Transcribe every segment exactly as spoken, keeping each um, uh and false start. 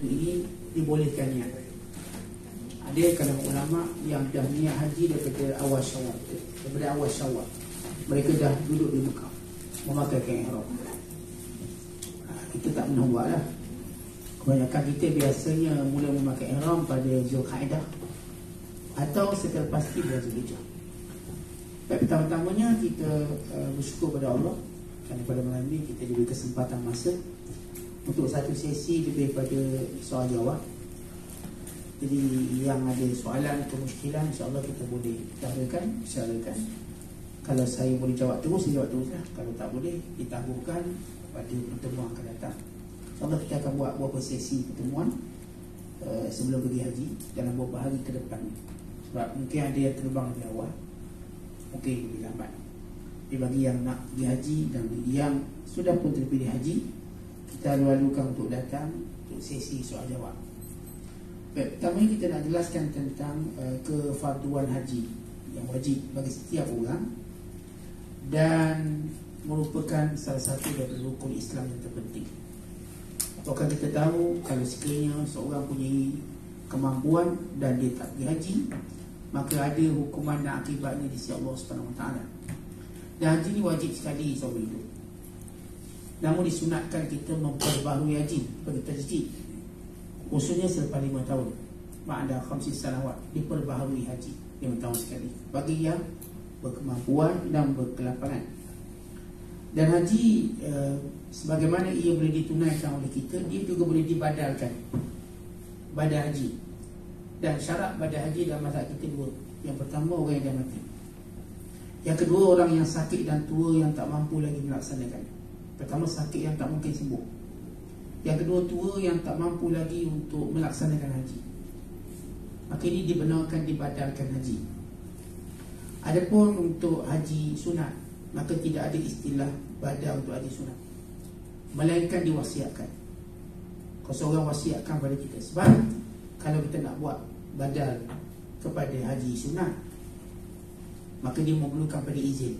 waktu ini dibolehkan niat. Ada kalangan ulama yang dah niat haji daripada awal Syawal, daripada awal Syawal mereka dah duduk di Mekah memakaikan ihram. Ha, kita tak pernah buat lah. Kebanyakan kita biasanya mula memakai ihram pada Zulkaidah atau setelah pasti bulan Zulhijjah. Baik, pertama-tamanya kita uh, bersyukur pada Allah kerana pada malam ini kita diberi kesempatan masa untuk satu sesi lebih pada soal jawab. Jadi yang ada soalan atau muskilan, insyaAllah kita boleh dahulukan, bicarakan. Kalau saya boleh jawab terus, saya jawab terus lah. Kalau tak boleh, ditangguhkan pada pertemuan akan datang. InsyaAllah kita akan buat beberapa sesi pertemuan uh, sebelum pergi haji dalam beberapa hari ke depan. Sebab mungkin ada yang terbang lebih awal, mungkin lebih lambat. Jadi bagi yang nak pergi haji dan yang sudah pun terpilih haji, kita lalukan untuk datang untuk sesi soal jawab. Baik, pertama kita nak jelaskan tentang uh, kefarduan haji yang wajib bagi setiap orang dan merupakan salah satu dari rukun Islam yang terpenting. Apakah kita tahu kalau sekiranya seorang punya kemampuan dan dia tak pergi haji, maka ada hukuman dan akibatnya di sisi Allah subhanahu wa taala. Dan haji ni wajib sekali seumur hidup. Namun disunatkan kita memperbaharui haji bagi tajdid, khususnya selepas lima tahun. Ma'ada khamsis salawat, diperbaharui haji lima tahun sekali bagi yang berkemampuan dan berkelapangan. Dan haji eh, sebagaimana ia boleh ditunaikan oleh kita, dia juga boleh dibadalkan badal haji. Dan syarat badal haji dalam mazhab kita dua. Yang pertama, orang yang dah mati. Yang kedua, orang yang sakit dan tua yang tak mampu lagi melaksanakan. Pertama, sakit yang tak mungkin sembuh. Yang kedua, tua yang tak mampu lagi untuk melaksanakan haji. Maka ini dibenarkan dibadalkan haji. Adapun untuk haji sunat, maka tidak ada istilah badal untuk haji sunat, melainkan diwasiatkan. Kalau seorang wasiatkan pada kita, sebab kalau kita nak buat badal kepada haji sunat, maka dia memerlukan pada izin.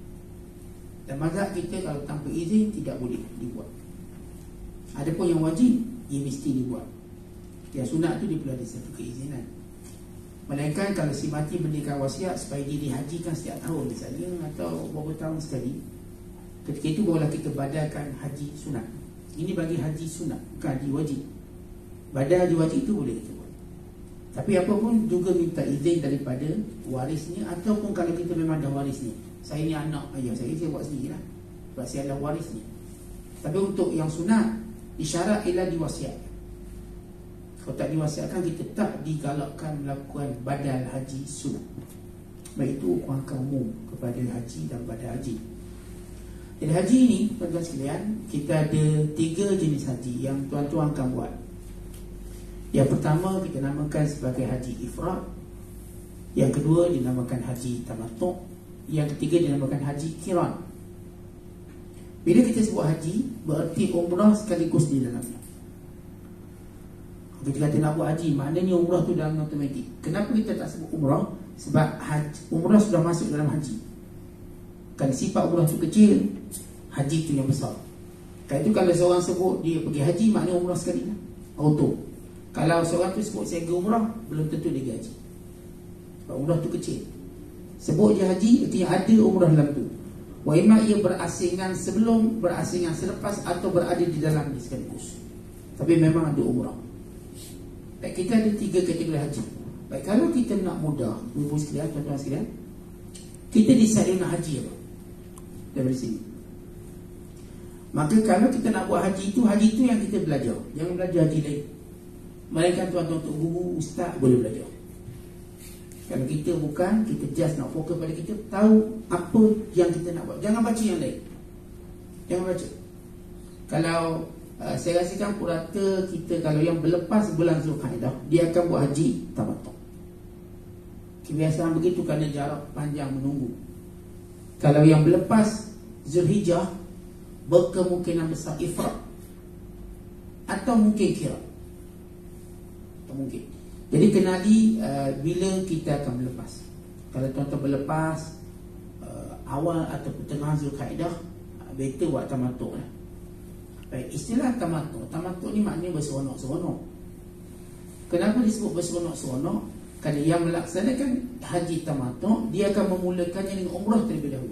Dan mazhab kita kalau tanpa izin tidak boleh dibuat. Adapun yang wajib, ia mesti dibuat. Yang sunat tu dia perlu ada satu keizinan. Melainkan kalau si mati berikan wasiat supaya dia dihajikan setiap tahun misalnya, atau beberapa tahun sekali, ketika itu barulah kita badalkan haji sunat. Ini bagi haji sunat, bukan haji wajib. Badal haji wajib itu boleh kita buat. Tapi apapun juga minta izin daripada warisnya, ataupun kalau kita memang dah warisnya. Saya ni anak ayah saya, saya buat sendiri lah, sebab saya adalah warisnya. Tapi untuk yang sunat, isyarat ialah diwasiatkan. Kalau tak diwasiatkan, kita tak digalakkan melakukan badal haji sunat. Baik, itu kuangkan umum kepada haji dan badal haji. Jadi haji ini, tuan-tuan sekalian, kita ada tiga jenis haji yang tuan-tuan akan buat. Yang pertama kita namakan sebagai haji ifrad. Yang kedua dinamakan haji tamattu'. Yang ketiga dinamakan haji qiran. Bila kita sebut haji, berarti umrah sekaligus di dalamnya. Kita kata nak buat haji, maknanya umrah tu dalam automatik. Kenapa kita tak sebut umrah? Sebab haji, umrah sudah masuk dalam haji. Kan sifat umrah tu kecil, haji tu yang besar. Kan itu kalau seorang sebut dia pergi haji, maknanya umrah sekali lah, auto. Kalau seorang tu sebut saya pergi umrah, belum tentu dia pergi haji, sebab umrah tu kecil. Sebut je haji, artinya ada umrah dalam tu. Wa imma ia berasingan sebelum, berasingan selepas, atau berada di dalamnya sekaligus. Tapi memang ada umrah. Baik, kita ada tiga kategori haji. Baik, kalau kita nak mudah, ibu sekalian, tuan-tuan sekalian, kita decide nak haji apa daripada sini. Maka kalau kita nak buat haji itu, haji itu yang kita belajar. Jangan belajar haji lain. Melainkan tuan-tuan untuk guru, ustaz boleh belajar. Kalau kita bukan, kita just nak fokus pada kita tahu apa yang kita nak buat. Jangan baca yang lain. Jangan baca. Kalau uh, saya rasakan purata kita, kalau yang berlepas bulan Zulkaidah, dia akan buat haji tamattu'. Kebiasaan begitu kerana jarak panjang menunggu. Kalau yang berlepas Zulhijjah, berkemungkinan besar ifrad, atau mungkin kira, atau mungkin. Jadi kenali uh, bila kita akan berlepas. Kalau tuan-tuan berlepas uh, awal atau pertengahan Zulkaidah, uh, better buat tamattu' lah. Baik, istilah tamattu. Tamattu ni maknanya berseronok-seronok. Kenapa disebut berseronok-seronok? Kerana yang melaksanakan haji tamattu, dia akan memulakannya dengan umrah terlebih dahulu.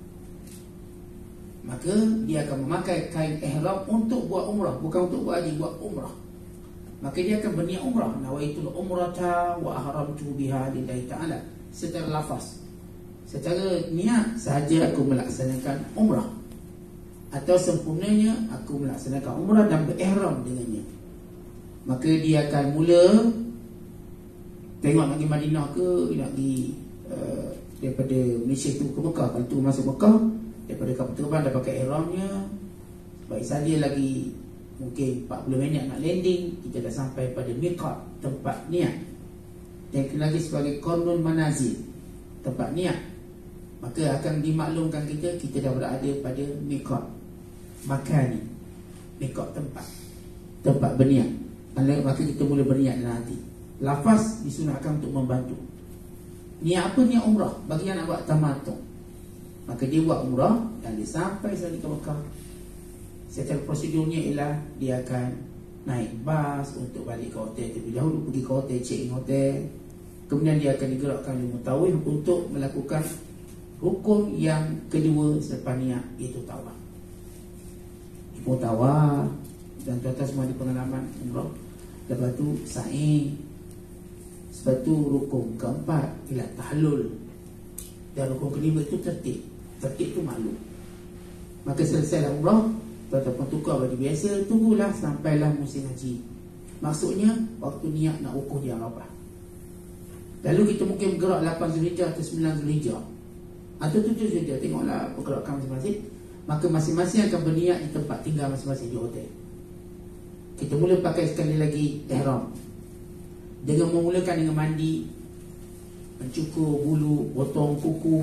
Maka dia akan memakai kain ihram untuk buat umrah, bukan untuk buat haji, buat umrah. Maka dia akan berniat umrah, nawaitul umrata wa ahramtu biha lillahi ta'ala, secara lafaz. Secara niat sahaja aku melaksanakan umrah, atau sempurnanya aku melaksanakan umrah dan berihram dengannya. Maka dia akan mula tengok nak pergi Madinah ke, nak pergi uh, daripada Malaysia tu ke Mekah. Kalau tu masuk Mekah, daripada kapal terbang dah pakai ihramnya. Baik saja lagi mungkin empat puluh minit nak landing, kita dah sampai pada miqat, tempat niat. Dan lagi sebagai qardun manazil, tempat niat. Maka akan dimaklumkan kita, kita dah berada pada miqat makani, miqat tempat, tempat berniat. Maka kita mula berniat dalam hati. Lafaz disunatkan untuk membantu. Niat apa? Niat umrah. Bagi yang nak buat tamattu, maka dia buat umrah dan dia sampai sekali ke Mekah. Secara prosedurnya ialah dia akan naik bas untuk balik ke hotel terlebih dahulu, pergi ke hotel, check in hotel. Kemudian dia akan digerakkan di Mutawif untuk melakukan rukun yang kedua selepas niat, iaitu tawaf. Ibu tawaf, dan tuan-tuan semua ada pengalaman umrah. Lepas tu sa'i. Lepas tu rukun keempat ialah tahlul. Dan rukun kelima itu tertib. Tertib tu maklum. Maka selesai umrah, tuan-tuan tukar baju biasa, tunggulah sampailah musim haji. Maksudnya waktu niat nak wukuf di Arafah. Lalu kita mungkin bergerak lapan Zulhijjah atau sembilan Zulhijjah atau tujuh Zulhijjah, tengoklah pergerakan masing-masing. Maka masing-masing akan berniat di tempat tinggal masing-masing di hotel. Kita mula pakai sekali lagi ihram, dengan memulakan dengan mandi, mencukur bulu, potong kuku.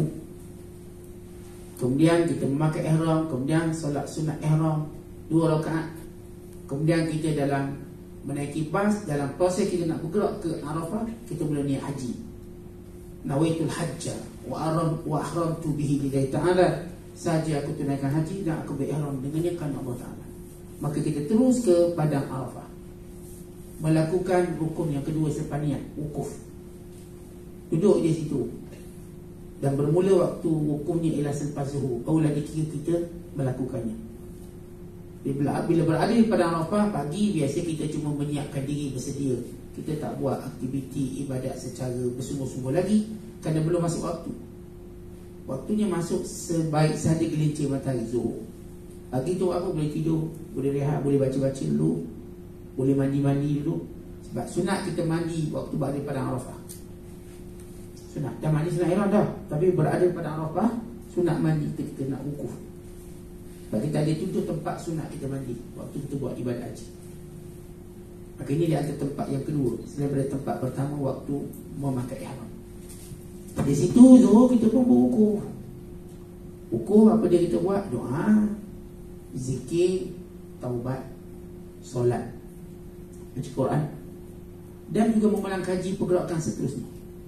Kemudian kita memakai ihram, kemudian solat sunat ihram dua rakaat. Kemudian kita dalam menaiki bas, dalam proses kita nak bergerak ke Arafah, kita mula niat haji. Nawaitul hajja wa aram wa ahramtu bihi lillahi ta'ala. Saja aku tunaikan haji dan aku berihram dengannya kerana Allah Ta'ala. Maka kita terus ke padang Arafah, melakukan rukun yang kedua selepas niat, wukuf. Duduk di situ. Dan bermula waktu wukufnya ialah selepas zuhur. Barulah dikira kita melakukannya. Bila, bila berada di padang Arafah, pagi biasa kita cuma menyiapkan diri, bersedia. Kita tak buat aktiviti ibadat secara bersungguh-sungguh lagi, kerana belum masuk waktu. Waktunya masuk sebaik sahaja gelincir matahari zuhur. Pagi tu apa, boleh tidur, boleh rehat, boleh baca-baca dulu, boleh mandi-mandi dulu. Sebab sunat kita mandi waktu berada pada Arafah. Sunat, dah mandi sunat ihram dah, tapi berada pada Arafah, sunat mandi kita, kita nak wukuf. Sebab kita ada tutup tempat sunat kita mandi waktu kita buat ibadat haji. Maka ini dia ada tempat yang kedua selain daripada tempat pertama waktu memakai ihram. Di situ zuhur kita pun berwukuf. Wukuf apa dia kita buat? Doa, zikir, taubat, solat, baca Quran, dan juga mengulang kaji pergerakan seterusnya.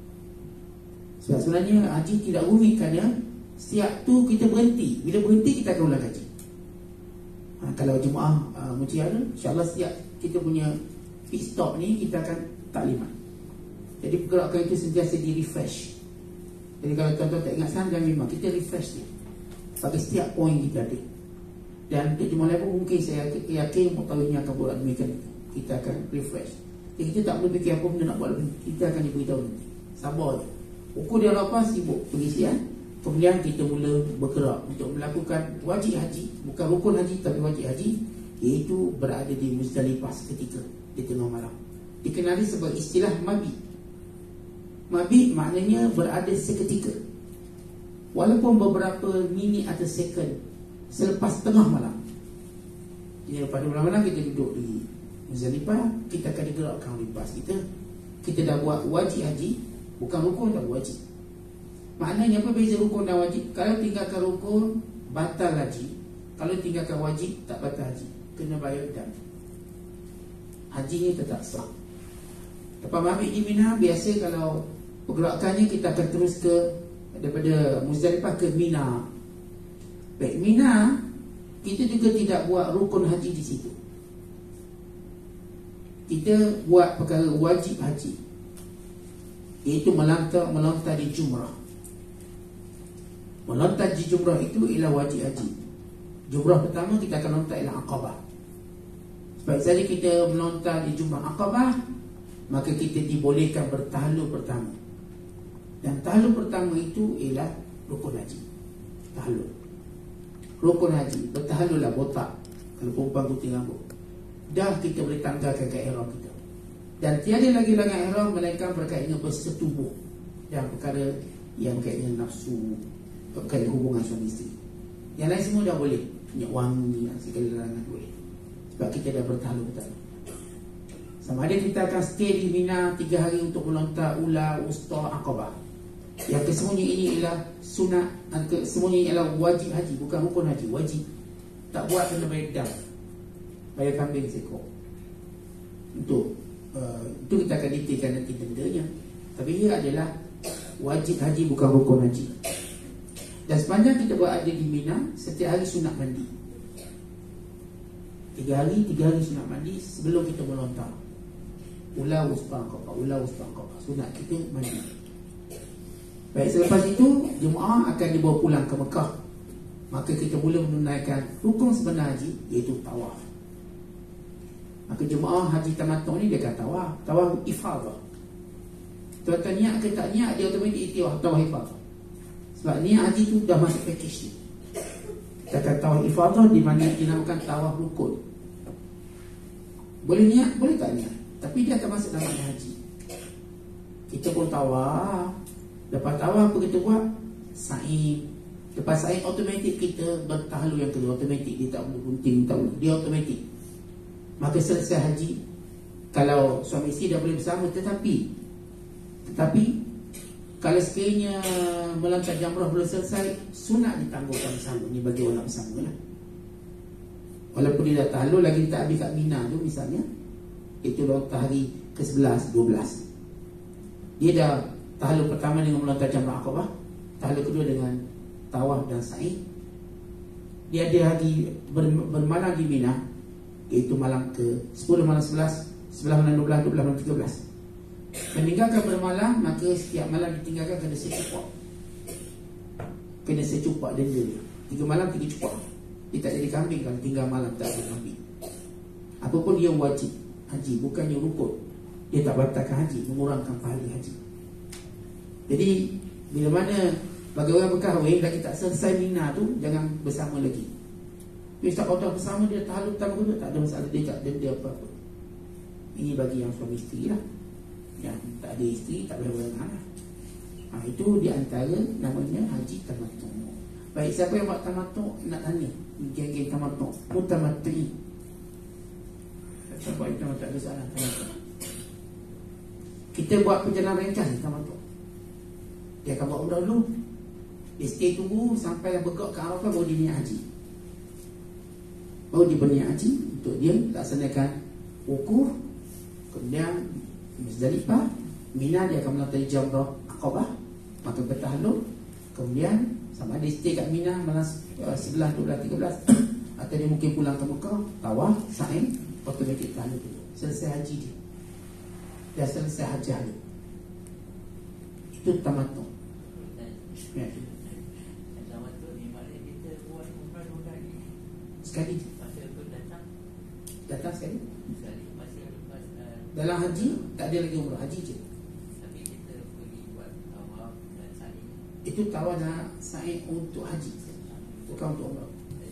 Sebab sebenarnya haji tidak rumit, kerana setiap tu kita berhenti. Bila berhenti kita akan ulang kaji. ha, Kalau jemaah uh, Mujiara, insyaAllah setiap kita punya pit stop ni kita akan taklimat. Jadi pergerakan itu sentiasa di refresh. Jadi kalau tuan-tuan tak ingat sahaja, memang kita refresh dia bagi setiap poin kita ada. Dan untuk jemaah lain pun mungkin saya yakin mutawifnya akan buat demikian. Kita akan refresh. Jadi kita tak perlu fikir apa benda nak buat lebih. Kita akan diberitahu nanti. Sabar je. Ukur dia lepas sibuk pengisian. Kemudian kita mula bergerak untuk melakukan wajib haji. Bukan rukun haji tapi wajib haji, iaitu berada di Muzdalifah seketika di tengah malam. Dikenali sebagai istilah mabit. Mabit maknanya berada seketika, walaupun beberapa minit atau second selepas tengah malam. Jadi pada malam-malam kita duduk di Muzdalifah, kita akan digerakkan oleh bas kita. Kita dah buat wajib haji, bukan rukun, dah wajib. Maknanya apa beza rukun dan wajib? Kalau tinggalkan rukun, batal haji. Kalau tinggalkan wajib, tak batal haji, kena bayar dam. Haji ni tetap sah. Lepas mabit di Mina, biasa kalau pergerakannya kita akan terus ke, daripada Muzdalifah ke Mina. Baik, Mina kita juga tidak buat rukun haji di situ. Kita buat perkara wajib haji, iaitu melontar melontar di jumrah. Melontar di jumrah itu ialah wajib haji. Jumrah pertama kita akan lontar ialah Aqabah. Sebab saja kita melontar di jumrah Aqabah, maka kita dibolehkan bertahlul pertama. Dan tahlul pertama itu ialah rukun haji. Tahlul rukun haji, bertahlul lah botak. Kalau perempuan putih rambut, dah kita boleh tanggalkan ke ihram kita. Dan tiada lagi larangan ihram melainkan perkara yang bersetubuh dan perkara yang berkaitan dengan nafsu, berkaitan hubungan suami isteri. Yang lain semua dah boleh, minyak wangi dan segala larangan boleh. Sebab kita dah bertahlul betul. Sama ada kita akan stay di Mina tiga hari untuk melontar Ula, Wusta, Aqabah. Yang kesemuanya ini ialah sunat, kesemuanya ini ialah wajib haji, bukan rukun haji, wajib. Tak buat kena bayar dam, bayar kambing seekor. Untuk uh, itu kita akan detailkan nanti dendanya. Tapi ia adalah wajib haji, bukan rukun haji. Dan sepanjang kita berada di Mina, setiap hari sunat mandi. Tiga hari, tiga hari sunat mandi sebelum kita melontar Ula, Wusta, Aqabah, Ula, Wusta, Aqabah. Sunat kita mandi. Baik, selepas itu jemaah akan dibawa pulang ke Mekah. Maka kita mula menunaikan rukun sebenar haji, iaitu tawaf. Maka jemaah haji tamattu ni dia akan tawaf, tawaf ifadah. Tuan-tuan niat ke tak niat, dia automatik tawaf tawaf ifadah. Sebab niat haji tu dah masuk package ni. Kita akan tawaf ifadah, di mana dinamakan tawaf rukun. Boleh niat, boleh tak niat, tapi dia akan masuk dalam haji. Kita pun tawaf. Lepas tawaf apa kita buat? Sa'i. Lepas sa'i automatik kita bertahlul yang kedua. Automatik, dia tak perlu gunting, tak perlu, dia automatik. Maka selesai haji, kalau suami isteri dah boleh bersama. Tetapi Tetapi kalau sekiranya melontar jamrah belum selesai, sunat ditangguhkan bersama. Ini bagi orang bersama lah. Walaupun dia dah tahlul, lagi dia tak habis kat Mina tu misalnya, itu lontar hari ke sebelas, dua belas. Dia dah tahlul pertama dengan melontar jamrah Aqabah, tahlul kedua dengan tawaf dan sa'i. Dia ada hari ber, bermalam di Mina, iaitu malam ke sepuluh, malam sebelas, sebelas, malam dua belas, dua belas, malam tiga belas. Meninggalkan bermalam, maka setiap malam ditinggalkan kena secupak. Kena secupak denda dia. Tiga malam, tiga cupak. Dia tak jadi kambing kalau tinggal malam tak ada kambing. Apapun dia wajib haji, bukannya rukun. Dia tak batalkan haji, mengurangkan pahala haji. Jadi bila mana bagi orang berkahwin lagi tak selesai Mina tu, jangan bersama lagi. Dia tak kau bersama, dia tahlul pertama kedua, tak ada masalah, dia tak denda apa-apa. Ini bagi yang suami isteri lah. Yang tak ada isteri tak boleh berenang lah. Ha, itu di antara namanya haji tamattu. Baik, siapa yang buat tamattu nak tanya, geng-geng tamattu, mutamattu. Siapa buat tamattu, tak ada salah tamattu. Kita buat perjalanan ringkas tamattu. Dia akan buat umrah dulu, dia stay tunggu sampai yang bergerak ke Arafah, baru dia niat haji. Baru dia berniat haji untuk dia laksanakan wukuf. Kemudian Muzdalifah, Mina dia akan melontar jamrah Aqabah, maka bertahlul. Kemudian sama ada stay kat Mina malam sebelas, dua belas, tiga belas atau dia mungkin pulang ke Mekah, tawaf, sa'i, automatik tahlul dulu. Selesai haji dia, dah selesai haji haji. Itu tamattu. Ya. Sekali datang sekali. Dalam haji tak ada lagi umrah, haji je. Tapi kita pergi buat tawaf dan sa'i. Itu tawaf dan sa'i untuk haji, bukan untuk umrah.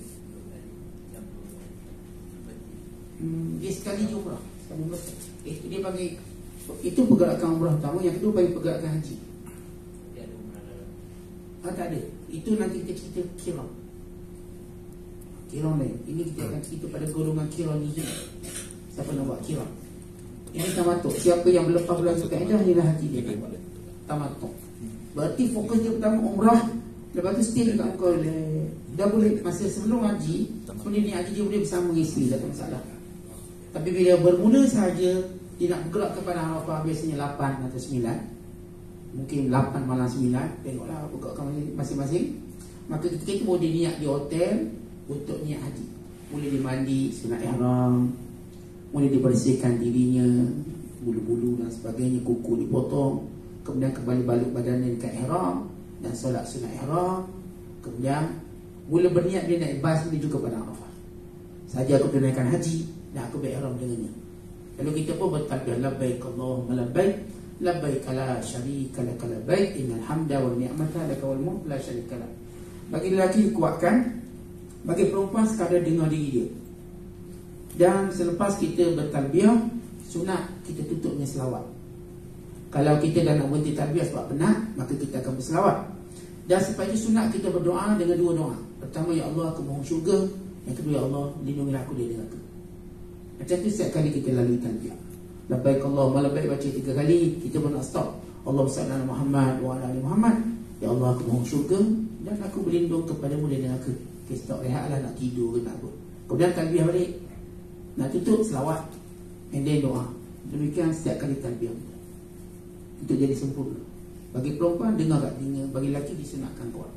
Hmm, dia sekali je umrah, sekali umrah. Itu dia bagi, itu pergerakan umrah pertama, yang kedua bagi pergerakan haji. Dia ada umrah dalam. Ah, tak ada. Itu nanti kita cerita kiram. Kiram lain. Ini kita akan cerita pada golongan kiram ni. Siapa nak buat kiram? Ini tamattu. Siapa yang melepas bulan Zulkaidah, inilah haji dia. Tamattu. Berarti fokus dia pertama umrah, lepas tu stay dekat kau. Dah boleh masa sebelum haji, kemudian ni haji dia boleh bersama isteri, tak ada masalah. Tapi bila bermula sahaja dia nak bergerak kepada Arafah, biasanya lapan atau sembilan, mungkin lapan malam sembilan, tengoklah bergerakkan masing-masing. Maka ketika itu baru dia niat di hotel, untuk niat haji. Mula dimandi sunat ihram, mula dibersihkan dirinya, bulu-bulu dan sebagainya, kuku dipotong, kemudian kembali balik badannya dekat ihram dan solat sunat ihram. Kemudian mula berniat dia naik bas menuju ke padang Arafah. Saja aku tunaikan haji dan aku berihram dengannya. Lalu kita pun bertalbiyah labbaik Allahumma labbaik labbaik la syarika lak labbaik innal hamda wal ni'mata lak wal mulk la syarika lak. Bagi lelaki kuatkan, bagi perempuan sekadar dengar diri dia. Dan selepas kita bertalbiyah, sunat kita tutup dengan selawat. Kalau kita dah nak berhenti talbiyah sebab penat, maka kita akan berselawat. Dan selepas itu sunat kita berdoa dengan dua doa. Pertama, ya Allah aku mohon syurga. Yang kedua, ya Allah lindungilah aku dari neraka. Macam tu setiap kali kita lalui talbiyah. Labbaik Allahumma labbaik baca tiga kali, kita pun nak stop. Allahumma salli ala Muhammad wa ala ali Muhammad. Ya Allah aku mohon syurga dan aku berlindung kepadamu dari neraka. Kita stop, rehatlah, nak tidur ke nak apa. Kemudian talbiyah balik, nak tutup selawat, and then doa. Demikian setiap kali talbiyah untuk jadi sempurna. Bagi perempuan dengar kat telinga, bagi lelaki disunatkan kuat.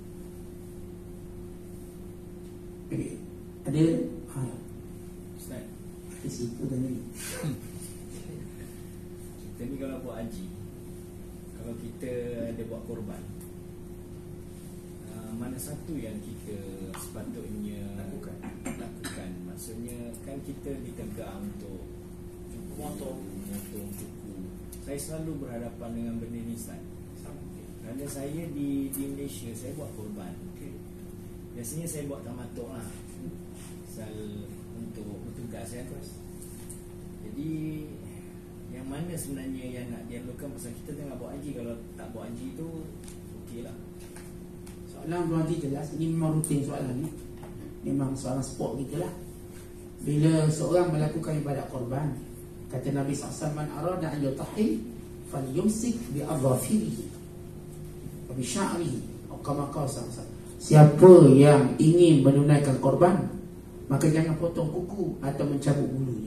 Okay. Ada ha, Ustaz, di situ tadi. kita ni kalau buat haji, kalau kita ada buat korban, uh, mana satu yang kita sepatutnya lakukan? Lakukan. Maksudnya kan kita ditegak untuk memotong, memotong kuku. Saya selalu berhadapan dengan benda ni, Ustaz. Kerana saya di, di Malaysia, saya buat korban. Okay. Biasanya saya buat tamatuk lah, asal untuk bertugas ya. Jadi yang mana sebenarnya yang nak dilakukan, pasal kita tengah buat haji. Kalau tak buat haji tu okey lah. Soalan Tuan Haji jelas. Ini memang rutin soalan ni. Memang soalan sport kita lah. Bila seorang melakukan ibadat korban, kata Nabi sallallahu alaihi wasallam, man arada an yutahhi falyumsik bi adhafirihi wa bi sya'rihi atau kama qala sallallahu alaihi wasallam. Siapa yang ingin menunaikan korban, maka jangan potong kuku atau mencabut bulunya.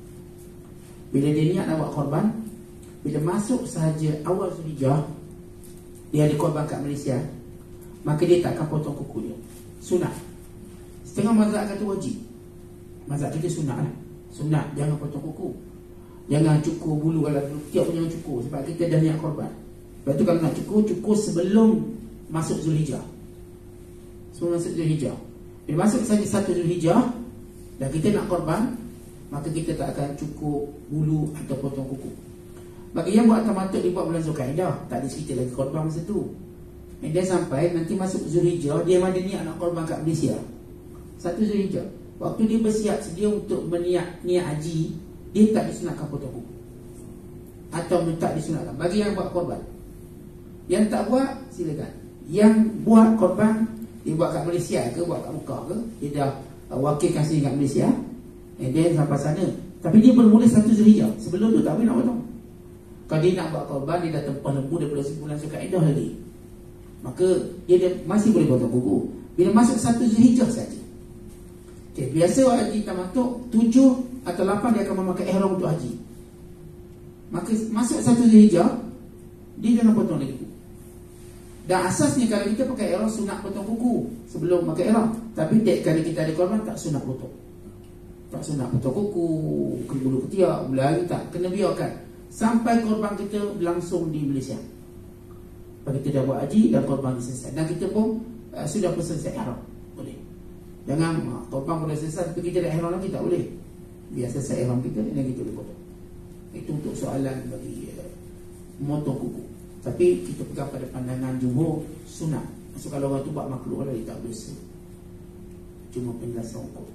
Bila dia niat nak buat korban, bila masuk sahaja awal Zulhijjah, dia ada korban kat Malaysia, maka dia tak akan potong kuku dia. Sunat. Setengah mazhab kata wajib, mazhab kita sunat lah. Sunat, jangan potong kuku, jangan cukur bulu. Kalau tiap pun jangan cukur, sebab kita dah niat korban. Lepas tu kalau nak cukur, cukur sebelum masuk Zulhijjah. Sebelum masuk Zulhijjah. Bila masuk saja satu Zulhijjah dan kita nak korban, maka kita tak akan cukur bulu atau potong kuku. Bagi yang buat tamattu dibuat bulan Zulkaidah, tak ada cerita lagi korban masa tu. Dan dia sampai nanti masuk Zulhijjah, dia ada niat nak korban kat Malaysia. Satu Zulhijjah, waktu dia bersiap sedia untuk berniat niat haji, dia tak disunatkan potong kuku atau tak disunatkan. Bagi yang buat korban, yang tak buat silakan. Yang buat korban, dia buat kat Malaysia ke, buat kat Mekah ke, dia dah uh, wakilkan sini kat Malaysia, and then sampai sana. Tapi dia bermula satu Zulhijjah. Sebelum tu tak boleh nak potong. Kalau dia nak buat korban, dia dah tempah lembu daripada sebulan Zulkaidah lagi, maka dia dah, masih boleh potong kuku. Bila masuk satu Zulhijjah saja. Okay, biasa haji tamattu tujuh atau lapan dia akan memakai ihram untuk haji. Maka masuk satu Zulhijjah, dia jangan potong lagi kuku. Dan asasnya kalau kita pakai ihram, sunat potong kuku sebelum pakai ihram. Tapi dek kali kita ada korban, tak sunat potong. Tak sunat potong kuku, ke bulu ketiak, belari, tak. Kena biarkan sampai korban kita berlangsung di Malaysia. Lepas kita dah buat haji dan korban selesai, dan kita pun uh, sudah pun selesai ihram, boleh. Jangan uh, korban pun dah selesai tapi kita dah ihram lagi, tak boleh. Biar selesai ihram kita dan kita boleh potong. Itu untuk soalan bagi uh, memotong kuku. Tapi kita pegang pada pandangan jumhur sunat. Maksud kalau orang tu buat makruh lah, dia tak berdosa. Cuma penjelasan hukum.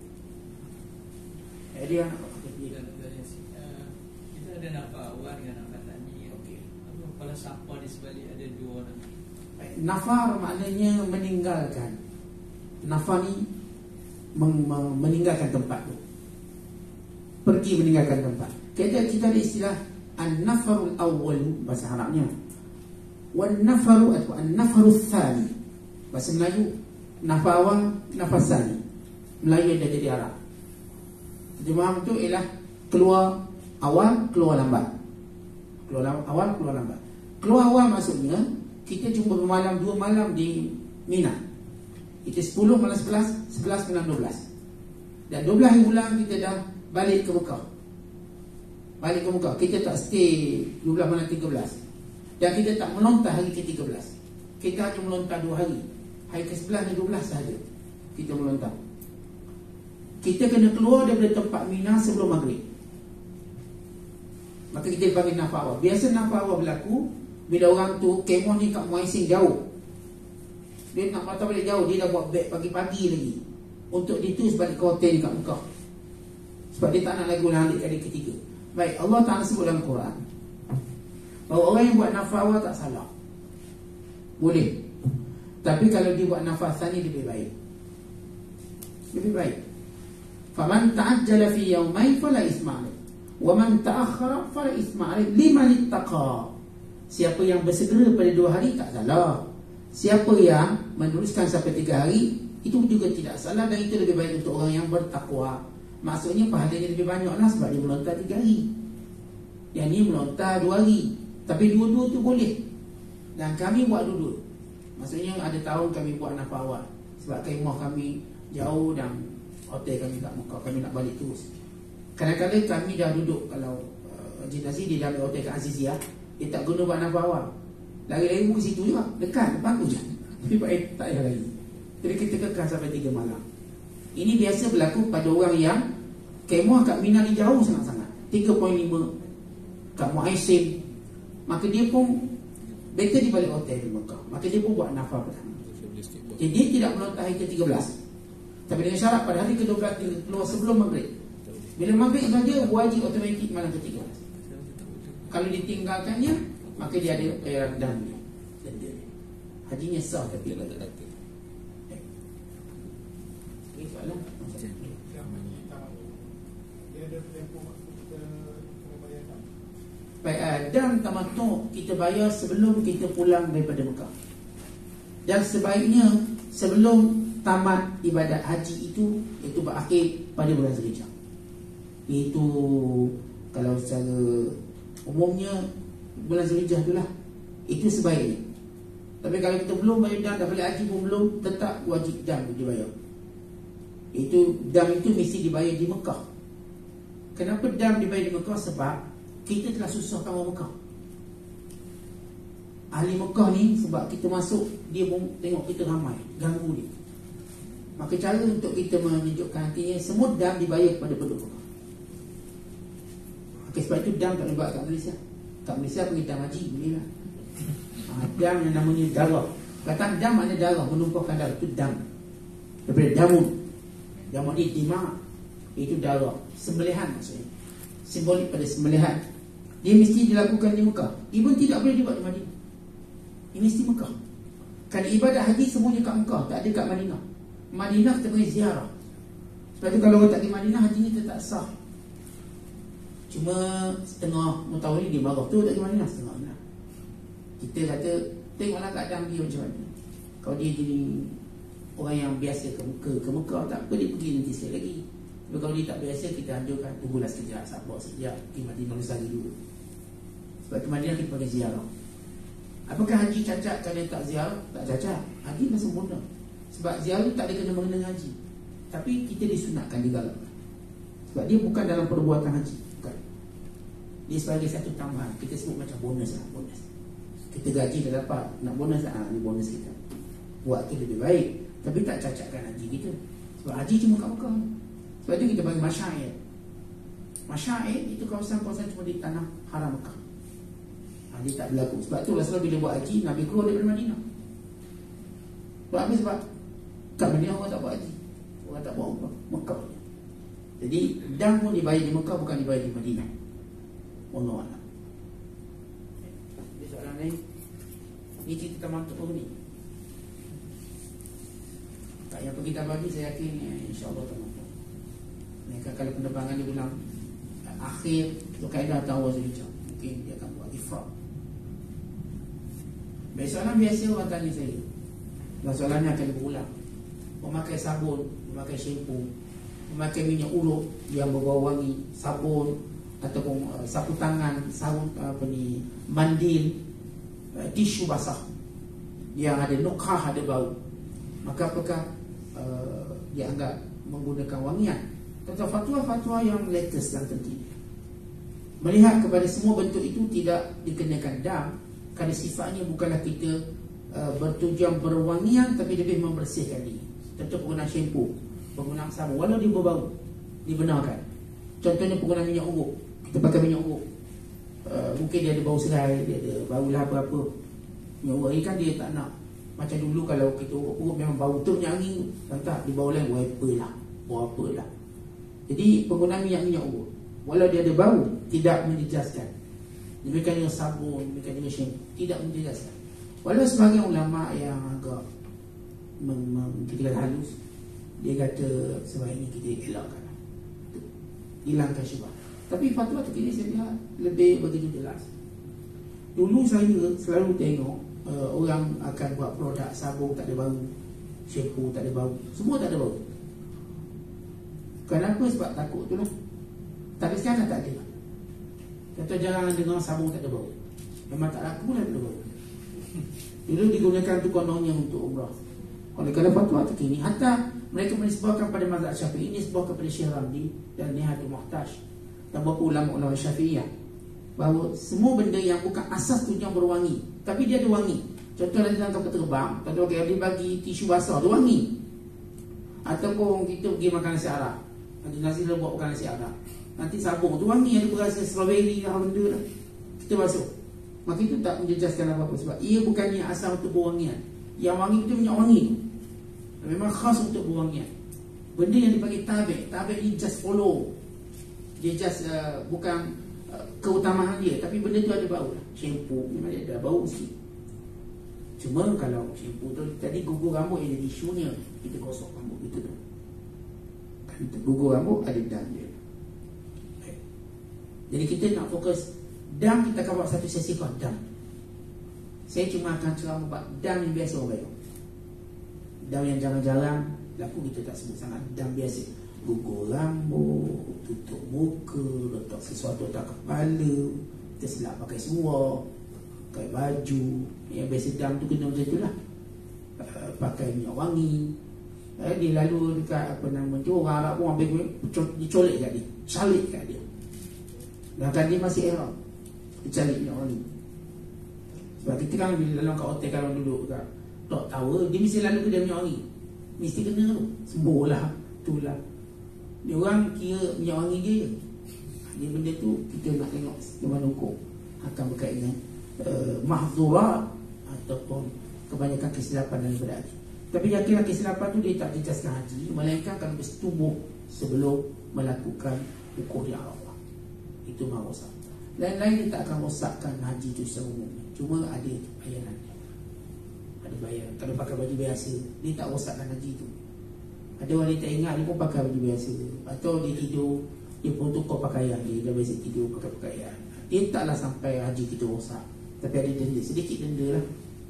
Jadi yang kita ada nafas awal dengan nafas tani. Okey. Apa kalau siapa di sebalik ada dua orang? Nafar maknanya meninggalkan. Nafar ni meng- meng- meninggalkan tempat tu. Pergi meninggalkan tempat. Kita kita ada istilah an-nafarul awwal bahasa Arabnya. Wan-nafaru atau an-nafarul tsani. Bahasa Melayu nafar awal, nafar tsani. Melayu ada jadi Arab. Terjemahan itu ialah keluar awal, keluar lambat. Keluar awal, keluar lambat. Keluar awal maksudnya kita cuma bermalam dua malam di Mina. Itu sepuluh malam sebelas, sebelas malam dua belas. Dan dua belas hari bulan kita dah balik ke Mekah. Balik ke Mekah. Kita tak stay dua belas malam tiga belas. Dan kita tak melontar hari ke tiga belas. Kita hanya melontar dua hari. Hari ke sebelas dan dua belas sahaja kita melontar. Kita kena keluar daripada tempat Mina sebelum maghrib. Maka kita panggil nafas awal. Biasa nafas awal berlaku bila orang tu kemah ni kat Muaising jauh. Dia nak patah balik jauh, dia dah buat beg pagi-pagi lagi untuk ditus balik ke hotel kat Mekah. Sebab dia tak nak lagi ulang alik kali ketiga. Baik, Allah Ta'ala sebut dalam Quran bahawa orang yang buat nafas awal tak salah, boleh. Tapi kalau dia buat nafas thani lebih baik. Lebih baik. Faman ta'ajjala fi yawmayn fala isma 'alayh wa man ta'akhkhara fala isma 'alayh liman ittaqa. Siapa yang bersegera pada dua hari tak salah. Siapa yang meneruskan sampai tiga hari, itu juga tidak salah, dan itu lebih baik untuk orang yang bertakwa. Maksudnya pahalanya lebih banyak lah, sebab dia melontar tiga hari, yang ni melontar dua hari. Tapi dua-dua tu boleh. Dan kami buat dua-dua. Maksudnya ada tahun kami buat nafas awal sebab kemah kami jauh dan hotel kami kat Mekah, kami nak balik terus. Kadang-kadang kami dah duduk, kalau uh, Encik Nazir dia dah ambil hotel kat Aziziyah, dia tak guna buat nafas awal, lari-lari ke situ juga, dekat, bagus je. Tapi Pak Eh tak payah lagi. Jadi kita kekal sampai tiga malam. Ini biasa berlaku pada orang yang kemah kat Mina ni jauh sangat-sangat, tiga perpuluhan lima kat Muaising. Maka dia pun better di balik hotel di Mekah. Maka dia pun buat nafas pertama. Jadi dia tidak melontar hari ke tiga belas, tapi dengan syarat pada hari ke dua belas dia keluar sebelum maghrib. Bila maghrib saja wajib automatik malam ke tiga belas. Kalau ditinggalkannya, maka dia ada bayaran dam dia. Hajinya sah tapi tak ada. Ini soalan. Dia ada tempoh kita bayar dam. Baik, uh, dam tamattu kita bayar sebelum kita pulang daripada Mekah. Dan sebaiknya sebelum tamat ibadat haji itu, iaitu berakhir pada bulan Zulhijjah. Itu kalau secara umumnya bulan Zulhijjah itulah, itu sebaiknya. Tapi kalau kita belum bayar dam, dah balik haji pun belum, tetap wajib dam dibayar. Itu dam itu mesti dibayar di Mekah. Kenapa dam dibayar di Mekah? Sebab kita telah susahkan orang Mekah. Ahli Mekah ni, sebab kita masuk, dia pun tengok kita ramai, ganggu dia. Maka cara untuk kita menyejukkan hatinya, semua dam dibayar kepada penduduk Mekah. Okay, sebab itu dam tak boleh buat kat Malaysia. Kat Malaysia pergi dam haji, boleh lah. ha, Dam yang namanya darah. Kata dam maknanya darah, menumpahkan darah, itu dam. Daripada damun, damun ni dima, itu darah. Sembelihan maksudnya, simbolik pada sembelihan. Dia mesti dilakukan di Mekah. Even tidak boleh dibuat di Madinah. Ini mesti Mekah. Kerana ibadat haji semuanya kat Mekah, tak ada kat Madinah. Madinah kita pergi ziarah. Sebab tu kalau orang tak di Madinah, hajinya tak sah. Cuma setengah mutawali dia marah tu tak di Madinah, setengah Madinah. Kita kata tengoklah keadaan dia macam mana. Kalau dia jadi orang yang biasa ke Mekah, ke Mekah tak apa, dia pergi nanti sekali lagi. Tapi kalau dia tak biasa, kita anjurkan tunggulah sekejap, sabar sekejap, pergi Madinah sehari dulu. Sebab ke Madinah kita pergi ziarah. Apakah haji cacat kerana tak ziarah? Tak cacat. Haji dah sempurna. Sebab ziarah tak ada kena mengena haji. Tapi kita disunatkan, digalakkan. Sebab dia bukan dalam perbuatan haji, bukan. Dia sebagai satu tambahan. Kita sebut macam bonus lah, bonus. Kita gaji dah dapat, nak bonus lah, ah, ni bonus kita. Buat tu lebih baik. Tapi tak cacatkan haji kita. Sebab haji cuma kat Mekah. Sebab tu kita bagi masyair. Masyair itu kawasan-kawasan cuma di tanah haram Mekah. Ha, dia tak berlaku. Sebab tu Rasulullah bila buat haji, Nabi keluar daripada Madinah. Sebab apa? Sebab kat Madinah orang tak buat haji, orang tak buat umrah, Mekah. Jadi dam pun dibayar di Mekah, bukan dibayar di Madinah. Allah Allah. Ini soalan lain. Ini cerita tamattu pun ni. Tak yang pergi tabagi, saya yakin insya-Allah tamattu. Mereka kalau penerbangan di bulan akhir Zulkaidah atau awal Zulhijjah, mungkin dia akan buat ifrad. Baik, soalan biasa orang tanya saya, dan soalannya akan berulang. Memakai sabun, memakai shampoo, memakai minyak urut yang berbau wangi, sabun ataupun uh, sapu tangan, sabun uh, apa ni, mandil, uh, tisu basah yang ada nukhah, ada bau. maka apakah uh, dianggap menggunakan wangian? Tentang fatwa-fatwa yang latest dan terkini melihat kepada semua bentuk itu tidak dikenakan dam, kerana sifatnya bukanlah kita uh, bertujuan berwangian, tapi lebih membersihkan diri. Contoh penggunaan shampoo, penggunaan sabun, walau dia berbau, dibenarkan. Contohnya penggunaan minyak urut, kita pakai minyak urut, uh, mungkin dia ada bau serai, dia ada bau lah apa-apa. Minyak urut ni kan dia tak nak macam dulu kalau kita urut-urut memang bau tu minyak angin, tak, di bau lain bau apa lah, bau apa lah. Jadi penggunaan minyak-minyak urut, walau dia ada bau, tidak menjejaskan. Demikian dengan sabun, demikian dengan shampoo, tidak menjejaskan. Walau sebagian ulama yang agak kita kata halus, dia kata sebaiknya kita elakkan, hilangkan syubhat. Tapi fatwa terkini saya lihat lebih begitu jelas. Dulu saya selalu tengok uh, orang akan buat produk sabun tak ada bau, shampoo tak ada bau, semua tak ada bau. Kenapa? Sebab takut tu lah. Tapi sekarang tak ada. Kata jarang dengar sabun tak ada bau. Memang tak laku pun tak ada bau. Dulu digunakan tu kononnya untuk umrah. Oleh kerana fatwa terkini, hatta mereka menisbahkan pada mazhab Syafi'i, disebahkan kepada Syekh Ramli dan Nihayatul Muhtaj dan beberapa ulama-ulama Syafi'iyah, bahawa semua benda yang bukan asas tujuan berwangi, tapi dia ada wangi. Contoh dalam kapal terbang, contoh dia bagi tisu basah, ada wangi. Ataupun kita pergi makan nasi Arab, nanti nasi dia buat makan nasi Arab, nanti sabun tu wangi, ada berasa strawberry lah benda lah, kita basuh. Maka itu tak menjejaskan apa-apa, sebab ia bukannya asal untuk berwangian. Yang wangi itu minyak wangi tu memang khas untuk berwangian. Benda yang dipanggil tabi', tabi' ni just follow, dia just uh, bukan uh, keutamaan dia, tapi benda tu ada bau lah. Shampoo memang dia ada bau sikit. Cuma kalau shampoo tu tadi gugur rambut yang jadi isunya, kita gosok rambut kita tu kan, gugur rambut ada dam dia. Okay. Jadi kita nak fokus dam, kita akan buat satu sesi kau dam. Saya cuma akan ceramah buat dam yang biasa orang bayar. Dam yang jarang-jarang laku kita tak sebut sangat. Dam biasa, gugur rambut, tutup muka, letak sesuatu atas kepala, terselap pakai seluar, pakai baju. Yang biasa dam tu kena macam tu lah. uh, Pakai minyak wangi. uh, Dia lalu dekat apa nama tu, orang Arab pun ambil, dicolek kat dia, salik kat dia. Sedangkan dia masih ihram, dia cari minyak wangi. Sebab kita kan bila dalam kat hotel, kalau duduk kat Clock Tower, dia mesti lalu kedai minyak wangi, mesti kena tu, sembuh lah, tu lah. Dia orang kira minyak wangi dia je. Dia benda tu kita nak tengok bagaimana hukum akan berkait dengan uh, mahzurat ataupun kebanyakan kesilapan dalam ibadat haji. Tapi yakinlah kesilapan tu dia tak jejaskan haji, melainkan kalau bersetubuh sebelum melakukan wukuf di Arafah. Itu mahu rosak. Lain-lain dia tak akan rosakkan haji itu secara umum. Cuma ada bayaran dia, ada bayaran. Kalau pakai baju biasa, dia tak rosakkan haji itu. Ada orang dia tak ingat, dia pun pakai baju biasa, atau dia tidur, dia pun tukar pakaian dia, dia biasa tidur pakai pakaian, dia taklah sampai haji kita rosak. Tapi ada denda, sedikit denda lah.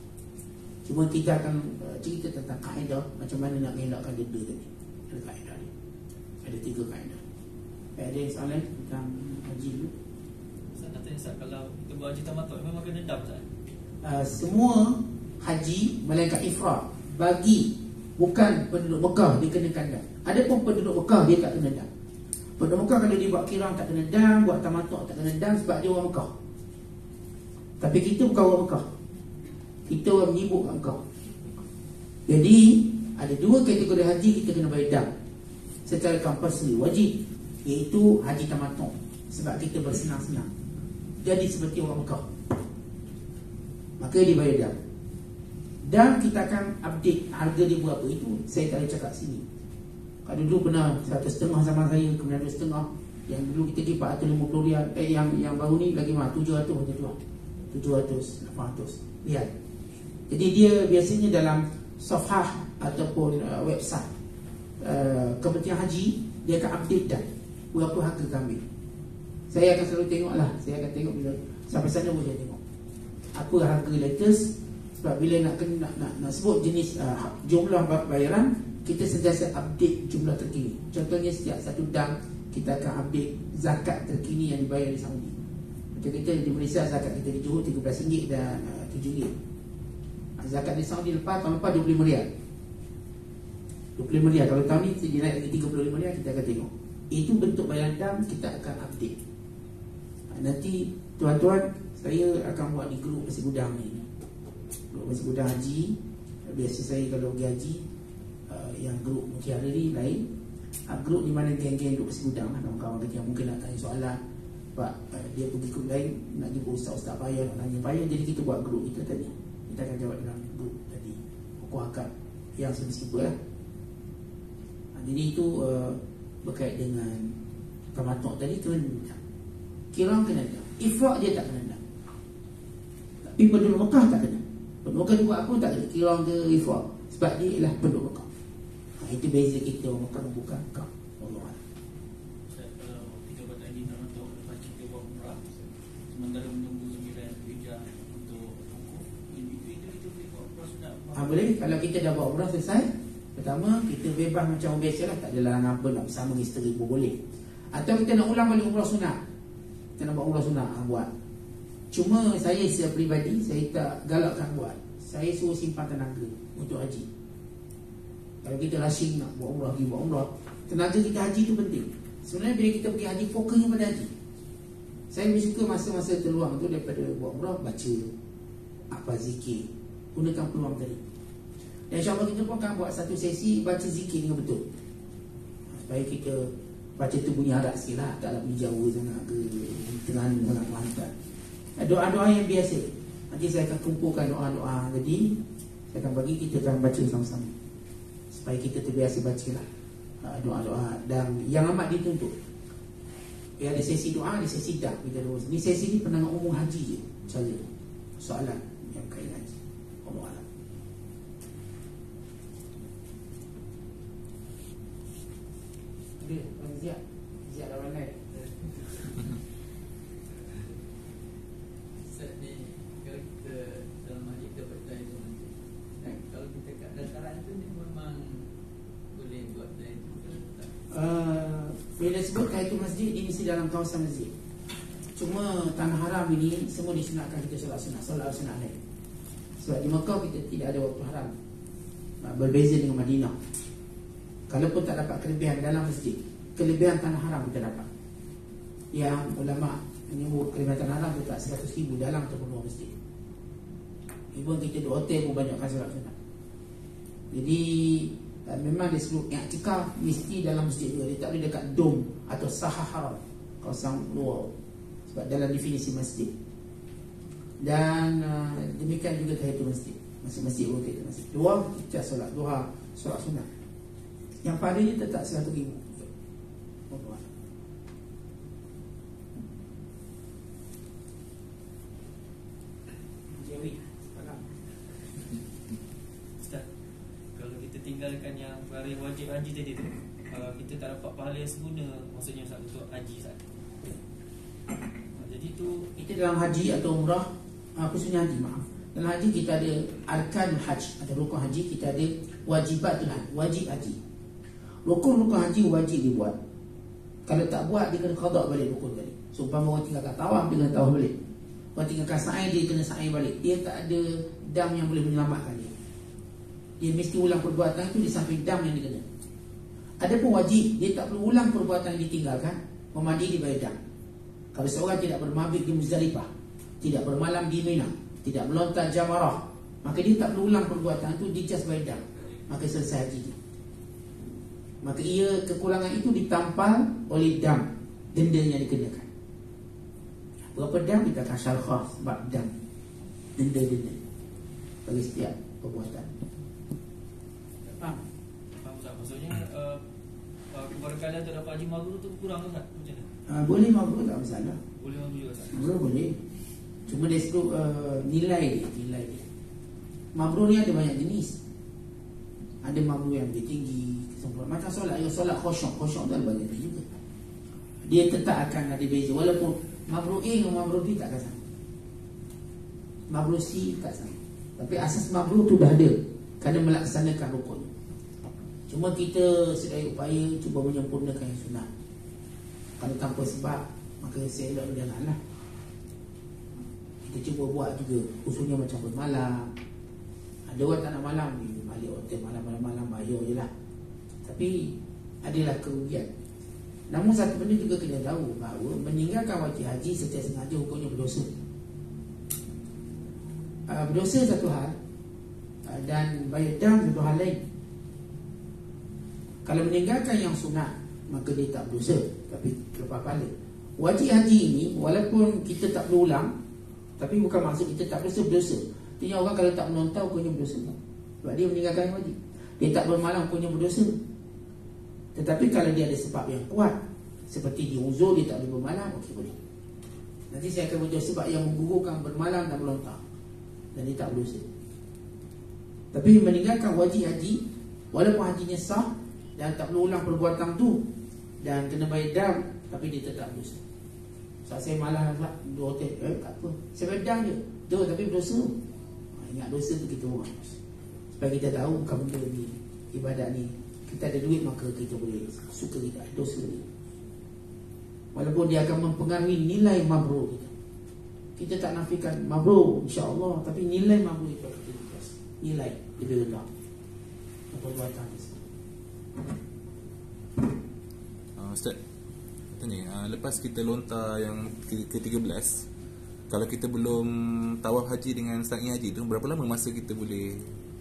Cuma kita akan uh, cerita tentang kaedah macam mana nak mengelakkan denda tadi. Ada kaedah ni, ada tiga kaedah. Ada soalan tentang haji dulu? Saya nak tanya Ustaz, kalau kita buat haji tamattu memang kena dam Ustaz? Uh, semua haji melainkan ifrad bagi bukan penduduk Mekah dia kenakan dam. Ada pun penduduk Mekah dia tak kena dam. Penduduk Mekah kalau dia buat kiraan tak kena dam, buat tamattu tak kena dam sebab dia orang Mekah. Tapi kita bukan orang Mekah, kita orang menyibuk kat Mekah. Jadi ada dua kategori haji kita kena bayar dam secara compulsory, wajib, iaitu haji tamattu, sebab kita bersenang-senang jadi seperti orang Mekah, maka dia bayar dam. Dan kita akan update harga dia berapa, itu saya tak boleh cakap sini. Kalau dulu pernah seratus setengah zaman saya, kemudian dua setengah. Yang dulu kita pergi empat ratus lima puluh riyal. Eh yang yang baru ni lagi mahal, tujuh ratus macam tu lah, tujuh ratus, lapan ratus riyal. Jadi dia biasanya dalam safhah ataupun uh, website uh, Kementerian Haji, dia akan update dah berapa harga kambing. Saya akan selalu tengok lah, saya akan tengok bila sampai sana pun saya tengok apa harga latest. Sebab bila nak nak nak, nak sebut jenis uh, jumlah bayaran, kita sentiasa update jumlah terkini. Contohnya setiap satu dam kita akan update zakat terkini yang dibayar di Saudi. Macam kita di Malaysia, zakat kita di Johor tiga belas ringgit dan uh, tujuh ringgit. Zakat di Saudi lepas tahun lepas dua puluh lima riyal. dua puluh lima riyal. Kalau tahun ni dia naik lagi tiga puluh lima riyal, kita akan tengok. Itu bentuk bayaran dam, kita akan update. Nanti tuan-tuan, saya akan buat di grup nasi gudang ni, grup nasi gudang haji. Biasa saya kalau pergi haji, uh, yang grup Mutiara ni lain, uh, grup di mana geng-geng duduk nasi gudang lah, kawan-kawan kita yang mungkin nak tanya soalan. Pak, uh, dia pergi grup lain, nak jumpa ustaz-ustaz payah, nak tanya payah. Jadi kita buat grup kita tadi, kita akan jawab dalam grup tadi, pokok akad yang simple lah. uh, Jadi itu uh, berkait dengan tamatuk tadi, kena dendam. Kirang kena dendam, ifrak dia tak kena dendam. Tapi penduduk Mekah tak kena. Penduduk Mekah juga aku tak kena kirang ke ifrak, sebab dia ialah penduduk Mekah. ha, Itu beza kita orang Mekah bukan Mekah. Allah Allah. Kalau kita buat tadi tamatuk, lepas kita buat umrah, sementara menunggu sembilan hijrah untuk wukuf, itu itu itu boleh buat umrah sunat. ha, Boleh, kalau kita dah buat umrah selesai, pertama kita bebas macam biasa lah, tak ada larang apa, nak bersama isteri pun boleh. Atau kita nak ulang balik umrah sunat, kita nak buat umrah sunat, ha, buat. Cuma saya secara peribadi, saya tak galakkan buat. Saya suruh simpan tenaga untuk haji. Kalau kita rushing nak buat umrah, pergi buat umrah, tenaga kita haji tu penting. Sebenarnya bila kita pergi haji, fokusnya pada haji. Saya lebih suka masa-masa terluang tu daripada buat umrah, baca apa zikir, gunakan peluang tadi. Dan insyaAllah kita pun akan buat satu sesi baca zikir dengan betul, supaya kita baca tu bunyi harap sikit lah, taklah bunyi Jawa sangat ke Terengganu sangat mantap. Doa-doa yang biasa. Nanti saya akan kumpulkan doa-doa tadi, saya akan bagi, kita akan baca sama-sama, supaya kita terbiasa baca lah doa-doa. Dan yang amat dituntut, ya, ada sesi doa, ada sesi dak. Ini sesi ni penangan umum haji je, cara soalan yang berkaitan haji. Allah Allah. Ada Abang Ziad, Ziad lawan lain. Ustaz ni, kalau kita dalam haji kita bertanya itu nanti, dan kalau kita kat dataran tu ni memang boleh buat tanya itu ke tak? Uh, bila sebut kaitu masjid, ini mesti dalam kawasan masjid. Cuma tanah haram ini semua disunatkan kita solat sunat, solat sunat lain. Sebab di Mekah kita tidak ada waktu haram, berbeza dengan Madinah. Kalaupun tak dapat kelebihan dalam masjid, kelebihan tanah haram kita dapat. Yang ulama menyebut kelebihan tanah haram itu tak seratus ribu dalam ataupun luar masjid. Even kita di hotel pun banyakkan solat sunat. Jadi uh, memang dia sebut yang iktikaf mesti dalam masjid juga. Dia tak boleh dekat dom atau sahah haram, kawasan luar, sebab dalam definisi masjid. Dan uh, demikian juga tahiyatul masjid, masjid-masjid pun tahiyatul masjid. Dua, kita solat duha, solat sunat. Yang padanya tetap seratus ribu. Ustaz, kalau kita tinggalkan yang perkara yang wajib haji tadi tu, uh, kita tak dapat pahala yang sempurna, maksudnya Ustaz, untuk haji Ustaz. Uh, jadi tu kita dalam haji atau umrah, khususnya haji, maaf, dalam haji kita ada arkan haji atau rukun haji, kita ada wajibatul haji, wajib haji. Rukun-rukun haji wajib dibuat. Kalau tak buat, dia kena qada balik rukun tadi. So umpama orang tinggalkan tawaf, dia kena tawaf balik. Orang tinggalkan sa'i, dia kena sa'i balik. Dia tak ada dam yang boleh menyelamatkan dia. Dia mesti ulang perbuatan itu di samping dam yang dia kena. Ada pun wajib, dia tak perlu ulang perbuatan yang ditinggalkan, memandi dia bayar dam. Kalau seorang tidak bermabit di Muzdalifah, tidak bermalam di Mina, tidak melontar jamarah, maka dia tak perlu ulang perbuatan itu, dia just bayar dam, maka selesai haji dia. Maka ia kekurangan itu ditampal oleh dam, denda yang dikenakan. Berapa dam kita akan syarkhah sebab dam, denda-denda bagi setiap perbuatan. Faham? faham Ustaz, maksudnya uh, uh, keberkatan untuk dapat haji mabrur tu kurang Ustaz, macam mana? Uh, boleh mabrur, tak masalah. Boleh mabrur juga Ustaz? Mabrur boleh. Cuma dia sebut uh, nilai dia, nilai dia. Mabrur ni ada banyak jenis. Ada mabrur yang lebih tinggi, kesempurnaan. Macam solat, ya solat khusyuk, khusyuk tu ada banyak juga. Dia tetap akan ada beza, walaupun mabrur A dengan mabrur B tak akan sama, mabrur C tak sama. Tapi asas mabrur tu dah ada, kerana melaksanakan rukun. Cuma kita sedaya upaya cuba menyempurnakan yang sunat. Kalau tanpa sebab, maka saya elok berjalan lah. Kita cuba buat juga, khususnya macam bermalam. Ada orang tak nak malam, dia balik hotel malam-malam-malam, bayar je lah. Tapi adalah kerugian. Namun satu benda juga kena tahu bahawa meninggalkan wajib haji setiap sengaja hukumnya berdosa. uh, Berdosa satu hal, uh, dan bayar dam satu hal lain. Kalau meninggalkan yang sunat, maka dia tak berdosa, tapi lepas pahala. Wajib haji ini, walaupun kita tak perlu ulang, tapi bukan maksud kita tak berdosa, berdosa. Artinya orang kalau tak menonton punya berdosa, sebab dia meninggalkan wajib. Dia tak bermalam punya berdosa. Tetapi kalau dia ada sebab yang kuat, seperti dia uzur, dia tak boleh bermalam, okey boleh. Nanti saya akan berdosa sebab yang menggugurkan bermalam dan melontar, dan dia tak berdosa. Tapi meninggalkan wajib haji, walaupun hajinya sah dan tak perlu ulang perbuatan tu, dan kena bayar dam, tapi dia tetap berdosa. Saat saya malah nak dua hotel, eh tak apa, saya bayar dam je, tu tapi berdosa. Ingat dosa tu kita buat, supaya kita tahu bukan benda ni, ibadat ni kita ada duit maka kita boleh suka kita, dosa ni. Walaupun dia akan mempengaruhi nilai mabrur kita. Kita tak nafikan mabrur insya-Allah, tapi nilai mabrur itu kita jelas. Nilai lebih rendah. Perbuatan ni. Uh, Ustaz, tanya, uh, lepas kita lontar yang ke tiga belas, kalau kita belum tawaf haji dengan sa'i haji tu, berapa lama masa kita boleh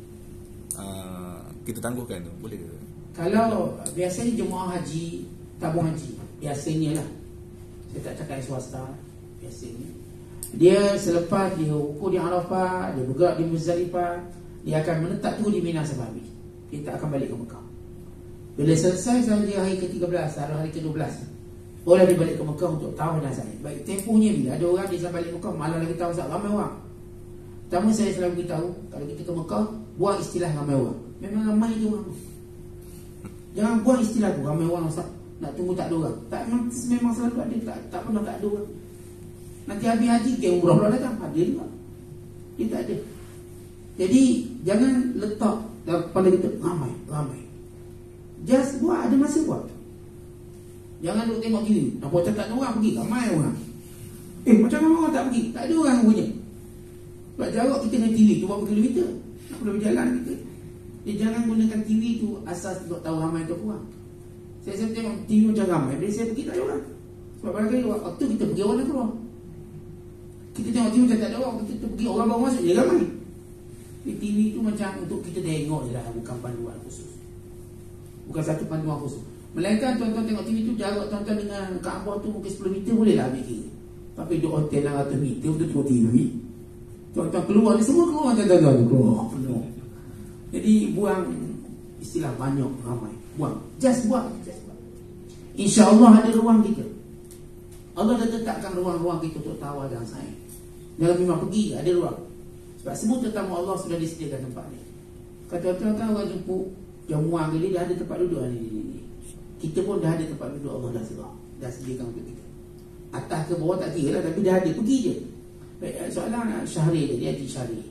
uh, kita tangguhkan tu? Boleh ke? Kalau biasanya jemaah haji, tabung haji, biasanya lah, saya tak cakap swasta, biasanya dia selepas dia ukur di Arafah, dia bergerak di Muzdalifah, dia akan menetap tu di Mina sebab dia tak akan balik ke Mekah. Bila selesai sahaja hari ke tiga belas, hari ke dua belas, boleh dia balik ke Mekah untuk tawaf dan sa'i. Baik tempohnya bila ada orang dia balik Mekah, malah lagi tahu ramai orang. Pertama saya selalu beritahu, kalau kita ke Mekah, buang istilah ramai orang. Memang ramai je orang. Jangan buang istilah tu ramai orang nak, nak tunggu tak ada orang. Tak, memang selalu ada, tak, tak pernah tak ada orang. Nanti habis haji ke umrah pula datang, ada juga. Dia tak ada. Jadi jangan letak dalam kepala kita ramai, ramai. Just buat, ada masa buat. Jangan duduk tengok kiri, nampak tak ada orang pergi, ramai orang. Eh macam mana orang tak pergi? Tak ada orang punya. Sebab jarak kita dengan T V tu berapa kilometer, nak boleh berjalan kita. Dia jangan gunakan T V tu asas untuk tahu ramai atau kurang. Saya selalu tengok T V macam ramai, bila saya pergi tak ada orang. Sebab barangkali waktu kita pergi orang dah keluar. Kita tengok T V macam tak ada orang, kita pergi orang baru masuk, dia ramai. Di T V tu macam untuk kita tengok je lah, bukan panduan khusus. Bukan satu panduan khusus. Melainkan tuan-tuan tengok T V tu, jarak tuan-tuan dengan Kaabah tu mungkin sepuluh meter boleh lah ambil kira. Tapi duduk hotel enam ratus meter untuk tengok T V, tuan-tuan keluar ni semua keluar, tuan-tuan keluar penuh. Jadi buang istilah banyak, ramai. Buang, just buat, just buat. InsyaAllah ada ruang kita. Allah dah tetapkan ruang-ruang kita untuk tawaf dan sa'i. Jangan memang pergi, ada ruang. Sebab semua tetamu Allah sudah disediakan tempat ni. Kalau tuan-tuan kan orang jemput jamuan ke dia, dah ada tempat duduk ni, ni, ni. Kita pun dah ada tempat duduk, Allah dah sedia, dah sediakan untuk kita. Atas ke bawah tak kira lah, tapi dah ada, pergi je. Baik, soalan Syahri dia, dia Syahri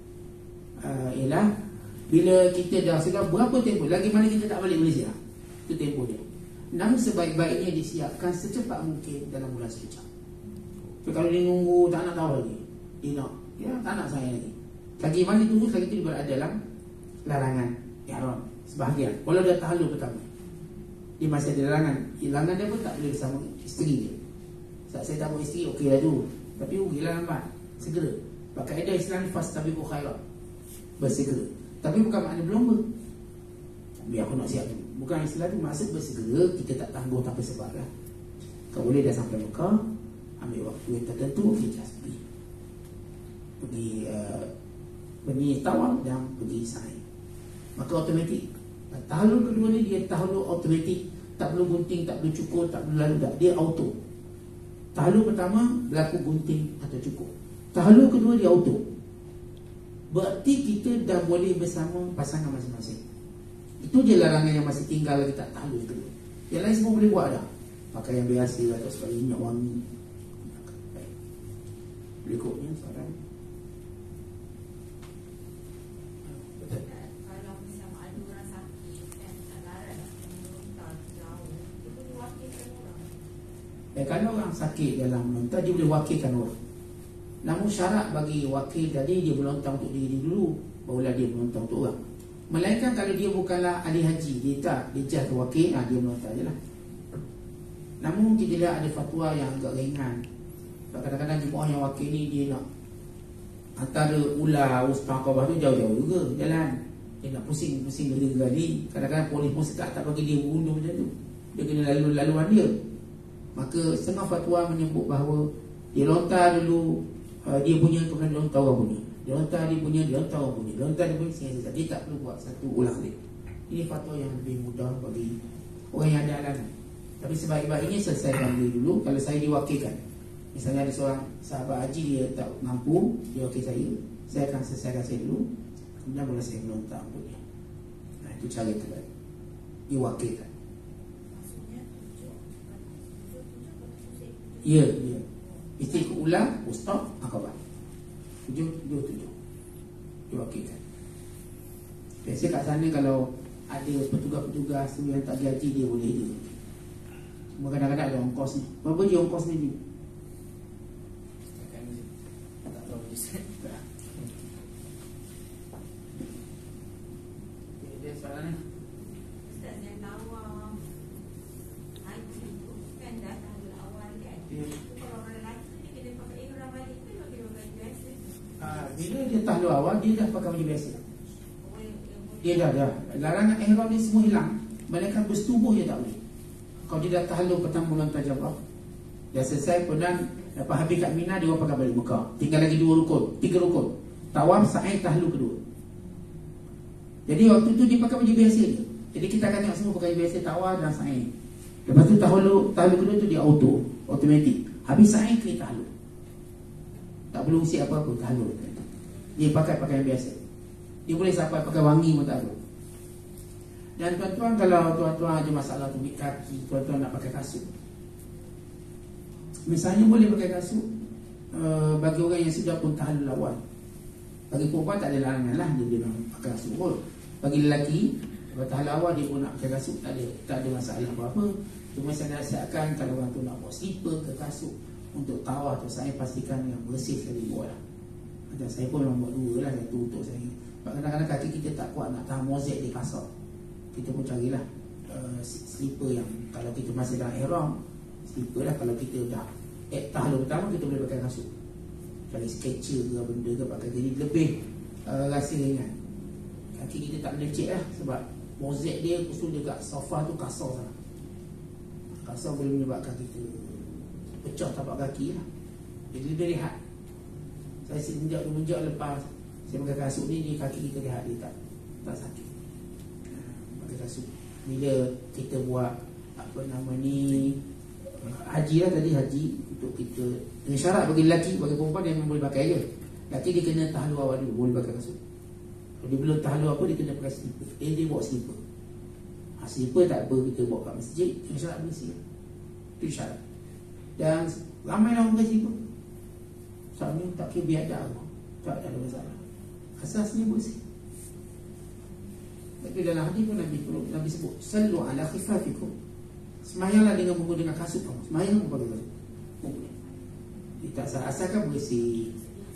uh, ialah bila kita dah sedar berapa tempoh, lagi mana kita tak balik Malaysia, itu tempoh dia. Namun sebaik-baiknya disiapkan secepat mungkin dalam bulan sekejap. Tapi kalau dia nunggu tak nak tahu lagi, dia nak, ya tak nak saya lagi. Lagi mana tunggu, lagi itu dia berada dalam larangan ihram sebahagian. Kalau dia tahlul pertama, dia masih ada larangan. Larangan dia pun tak boleh bersama isteri dia. Saat saya tak buat isteri, okey lah tu. Tapi rugilah lambat, segera. Sebab kaedah Islam ni fastabiqul khairat, bersegera. Tapi bukan makna berlomba, biar aku nak siap dulu. Bukan istilah tu, maksud bersegera, kita tak tangguh tanpa sebab lah. Kalau boleh dah sampai Mekah, ambil waktu yang tertentu, kita pergi Pergi uh, Pergi tawaf dan pergi sa'i. Maka automatik tahlul kedua ni, dia tahlul automatik. Tak perlu gunting, tak perlu cukur, tak perlu lalu dah, dia auto. Tahlul pertama berlaku gunting atau cukur. Tahlul kedua dia auto. Berarti kita dah boleh bersama pasangan masing-masing. Itu je larangan yang masih tinggal lagi, tak tahlul kedua. Yang lain semua boleh buat dah. Pakai yang biasa atau sebagai minyak wangi. Baik. Berikutnya soalan. Kalau misalnya ada orang sakit dan tak larat menuntar jauh, itu boleh wakilkan orang. Eh, kalau orang sakit dalam melontar, dia boleh wakilkan orang. Namun syarat bagi wakil tadi, dia melontar untuk diri dulu, barulah dia melontar untuk orang. Melainkan kalau dia bukanlah ahli haji, dia tak, dia just wakil, ha, dia melontar je lah. Namun kita lihat ada fatwa yang agak ringan. Kadang-kadang jemaah yang wakil ni dia nak antara ular, ustaz, kawah tu jauh-jauh juga jalan. Dia nak pusing-pusing gali-gali. Kadang-kadang polis pun sekat tak bagi dia berundung macam tu. Dia kena lalu-laluan dia. Maka setengah fatwa menyebut bahawa dia lontar dulu uh, dia punya, kemudian dia lontar orang punya. Dia lontar dia punya, dia lontar orang punya. Dia lontar dia punya, sehingga dia tak perlu buat satu ulang kali. Ini fatwa yang lebih mudah bagi orang yang ada halangan. Tapi sebaik-baiknya selesaikan dia dulu. Kalau saya diwakilkan, misalnya ada seorang sahabat haji dia tak mampu, dia wakil saya, saya akan selesaikan saya dulu, kemudian boleh saya melontar untuk dia. Nah, itu cara terbaik, diwakilkan. Maksudnya tujuh, tujuh, tujuh, tujuh, Ya, ya. Mesti ikut ulang, ustaz, akabah. Tujuh, tujuh, tujuh. Diwakilkan. Biasa kat sana kalau ada petugas-petugas yang tak gaji, dia boleh dia. Cuma kadang-kadang ada ongkos ni. Berapa je ongkos ni? Tak tahu Ustaz. Dia soalan ni. Ustaz yang tawaf haji tu kan dah tahun awal kan. Ya. Kalau orang lelaki ni kena pakai ihram balik ke bagi orang biasa. Ah, bila dia tahlu awal, dia dah pakai baju biasa. Oh, yang- yang boleh- Dia dah dah. Larangan ihram ni semua hilang. Melainkan bersetubuh je tak boleh. Kalau dia dah tahlu pertama melontar jamrah, dah selesai pedan, lepas habis kat Mina, dia orang pakai balik Mekah. Tinggal lagi dua rukun, tiga rukun. Tawaf, sa'i, tahlu kedua. Jadi waktu tu dia pakai baju biasa je. Jadi kita akan tengok semua pakai baju biasa, tawaf dan sa'i. Lepas tu tahlu, tahlu kedua tu dia auto, automatik. Habis sa'i ke tahlu. Tak perlu usia apa-apa, tahlu. Dia pakai pakaian biasa. Dia boleh sampai pakai wangi pun tak perlu. Dan tuan-tuan, kalau tuan-tuan ada masalah tumit kaki, tuan-tuan nak pakai kasut, misalnya boleh pakai kasut uh, bagi orang yang sudah pun tahlul awal. Bagi perempuan tak ada larangan lah, dia boleh pakai kasut pun. Bagi lelaki, kalau tahlul awal dia pun nak pakai kasut, tak ada, tak ada masalah apa-apa. Cuma saya nasihatkan kalau orang tu nak bawa slipper ke kasut untuk tawaf tu, saya pastikan yang bersih sekali buat lah. Dan saya pun memang buat dua lah, satu untuk saya. Sebab kadang-kadang kaki kita tak kuat nak tahan mozek di kasar, kita pun carilah uh, slipper yang kalau kita masih dalam ihram, slipper lah. Kalau kita dah eh, tahlul pertama, kita boleh pakai kasut, cari sketcher ke benda ke pakai, jadi lebih uh, rasa ringan. Kaki kita tak melecet lah, sebab mozek dia usul dekat sofa tu kasar sangat. Kasar boleh menyebabkan kita pecah tapak kaki lah. Jadi lebih rehat. Saya semenjak-menjak lepas saya pakai kasut ni, ni kaki kita rehat, dia tak, tak sakit. Pakai kasut. Bila kita buat apa nama ni, haji lah tadi, haji untuk kita dengan syarat bagi lelaki, bagi perempuan dia memang boleh pakai je. Lelaki dia kena tahlu awal dulu, boleh pakai kasut. Kalau dia belum tahlu apa, dia kena pakai slipper. Eh, dia bawa slipper. Ha, slipper tak apa, kita bawa kat masjid dengan syarat bersih. Itu syarat. Dan ramai orang pakai slipper. Soalnya tak kira biadab, tak ada masalah. Asasnya bersih. Tapi dalam hadis pun Nabi Nabi sebut, sallu ala khifafikum. Semayanglah dengan menggunakan kasut kamu. Semayang pun pakai kasut. Boleh. Dia tak salah, asalkan bersih.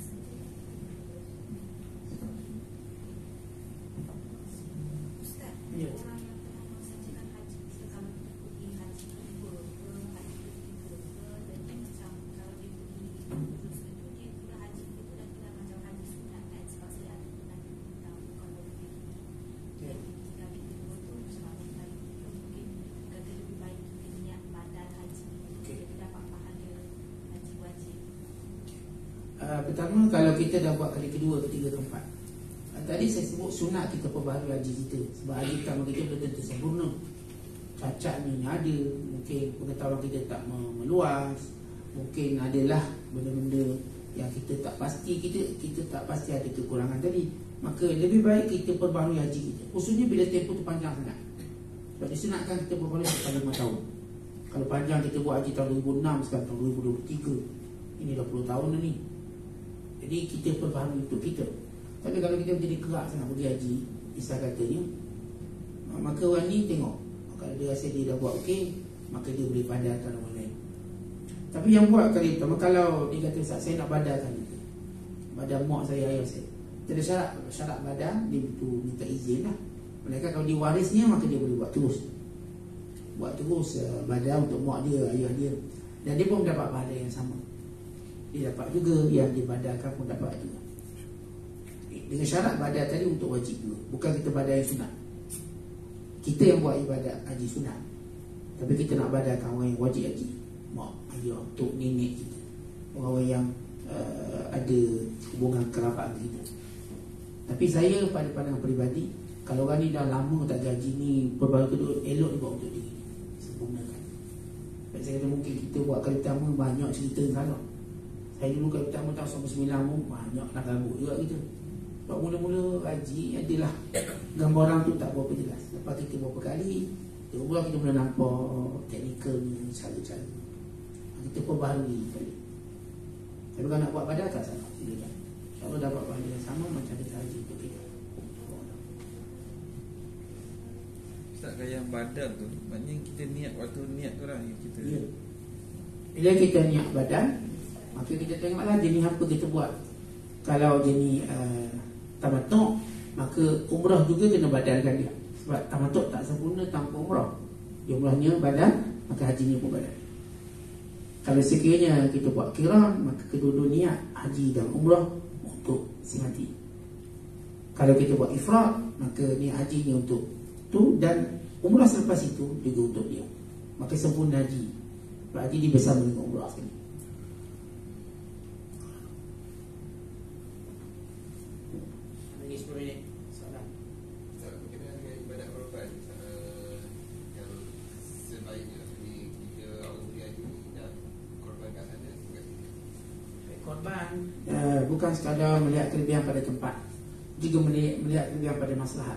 Ustaz, Ya. orang yang telah mengerjakan haji, kalau kita pergi haji kedua ke haji ketiga ke, jadi macam kalau dia pergi kudus itu, dia kira haji itu dah kira macam haji sunat kan, sebab saya ada pernah tahu kalau dia pergi Ya. jadi jika kita kedua tu sebab kita itu mungkin kata lebih baik kita niat badan haji, Okey. kita dapat pahala haji wajib. Uh, pertama, kalau kita dah buat kali kedua, ketiga, keempat, uh, tadi saya sebut sunat kita perbaharui haji kita. Sebab haji pertama kita belum tentu sempurna, cacatnya ada, mungkin pengetahuan kita tak meluas, mungkin adalah benda-benda yang kita tak pasti, kita kita tak pasti ada kekurangan tadi. Maka lebih baik kita perbaharui haji kita, khususnya bila tempoh tu panjang sangat. Sebab disunatkan kita perbaharui sampai lima tahun. Kalau panjang kita buat haji tahun dua ribu enam, sekarang tahun dua ribu dua puluh tiga, ini dah puluh tahun dah ni. Jadi kita perbaharui untuk kita. Tapi kalau kita menjadi kerak sangat pergi haji, Isa katanya, maka orang ni tengok, kalau dia rasa dia dah buat okey, maka dia boleh padarkan orang lain. Tapi yang buat kali pertama, kalau dia kata, Ustaz, saya nak padarkan itu, badar mak saya, ayah saya, Kita ada syarat. Syarat badan dia butuh minta izin lah. Mereka kalau dia warisnya, maka dia boleh buat terus. Buat terus uh, badan untuk mak dia, ayah dia. Dan dia pun dapat pahala yang sama. Dia dapat juga, yang dibadalkan pun dapat juga. Dengan syarat badan tadi untuk wajib juga. Bukan kita badan yang sunat. Kita yang buat ibadat haji sunat, tapi kita nak badalkan orang yang wajib haji, mak, ayah, tok, nenek kita, orang-orang yang uh, ada hubungan kerabat kita. Tapi saya pada pandangan peribadi, kalau orang ni dah lama tak gaji ni, berbagai kedua, elok dia buat untuk diri, sempurnakan. Dan saya kata mungkin kita buat kali pertama banyak cerita salah. Saya dulu kali pertama tahun sembilan puluh sembilan pun banyak nak gabut juga kita. Sebab mula-mula haji adalah gambar orang tu tak berapa jelas. Lepas kita berapa kali kita umrah, kita mula nampak teknikalnya, cara-cara kita perbaharui balik. Tapi kalau nak buat badan tak salah, silakan. Kalau dapat pahala yang sama macam kita haji untuk kita. Ustaz, kalau yang badan tu maknanya kita niat waktu niat tu lah yang kita Ya. Bila kita niat badan, maka kita tengoklah jenis apa kita buat. Kalau jenis uh, tamattu', maka umrah juga kena badalkan dia. Sebab tamattu' tak sempurna tanpa umrah. Jumlahnya badan, maka hajinya pun badan. Kalau sekiranya kita buat qiran, maka kedua-dua niat haji dan umrah untuk si mati. Kalau kita buat ifrad, maka niat hajinya untuk tu, dan umrah selepas itu juga untuk dia. Maka sempurna haji. Berarti dia bersama dengan umrah sekali. Lagi sepuluh minit soalan. Berkaitan dengan ibadat korban, uh, yang sebaiknya ni kita awal haji dan korban kat sana bukan? Korban uh, bukan sekadar melihat kelebihan pada tempat, juga melihat, melihat kelebihan pada maslahat.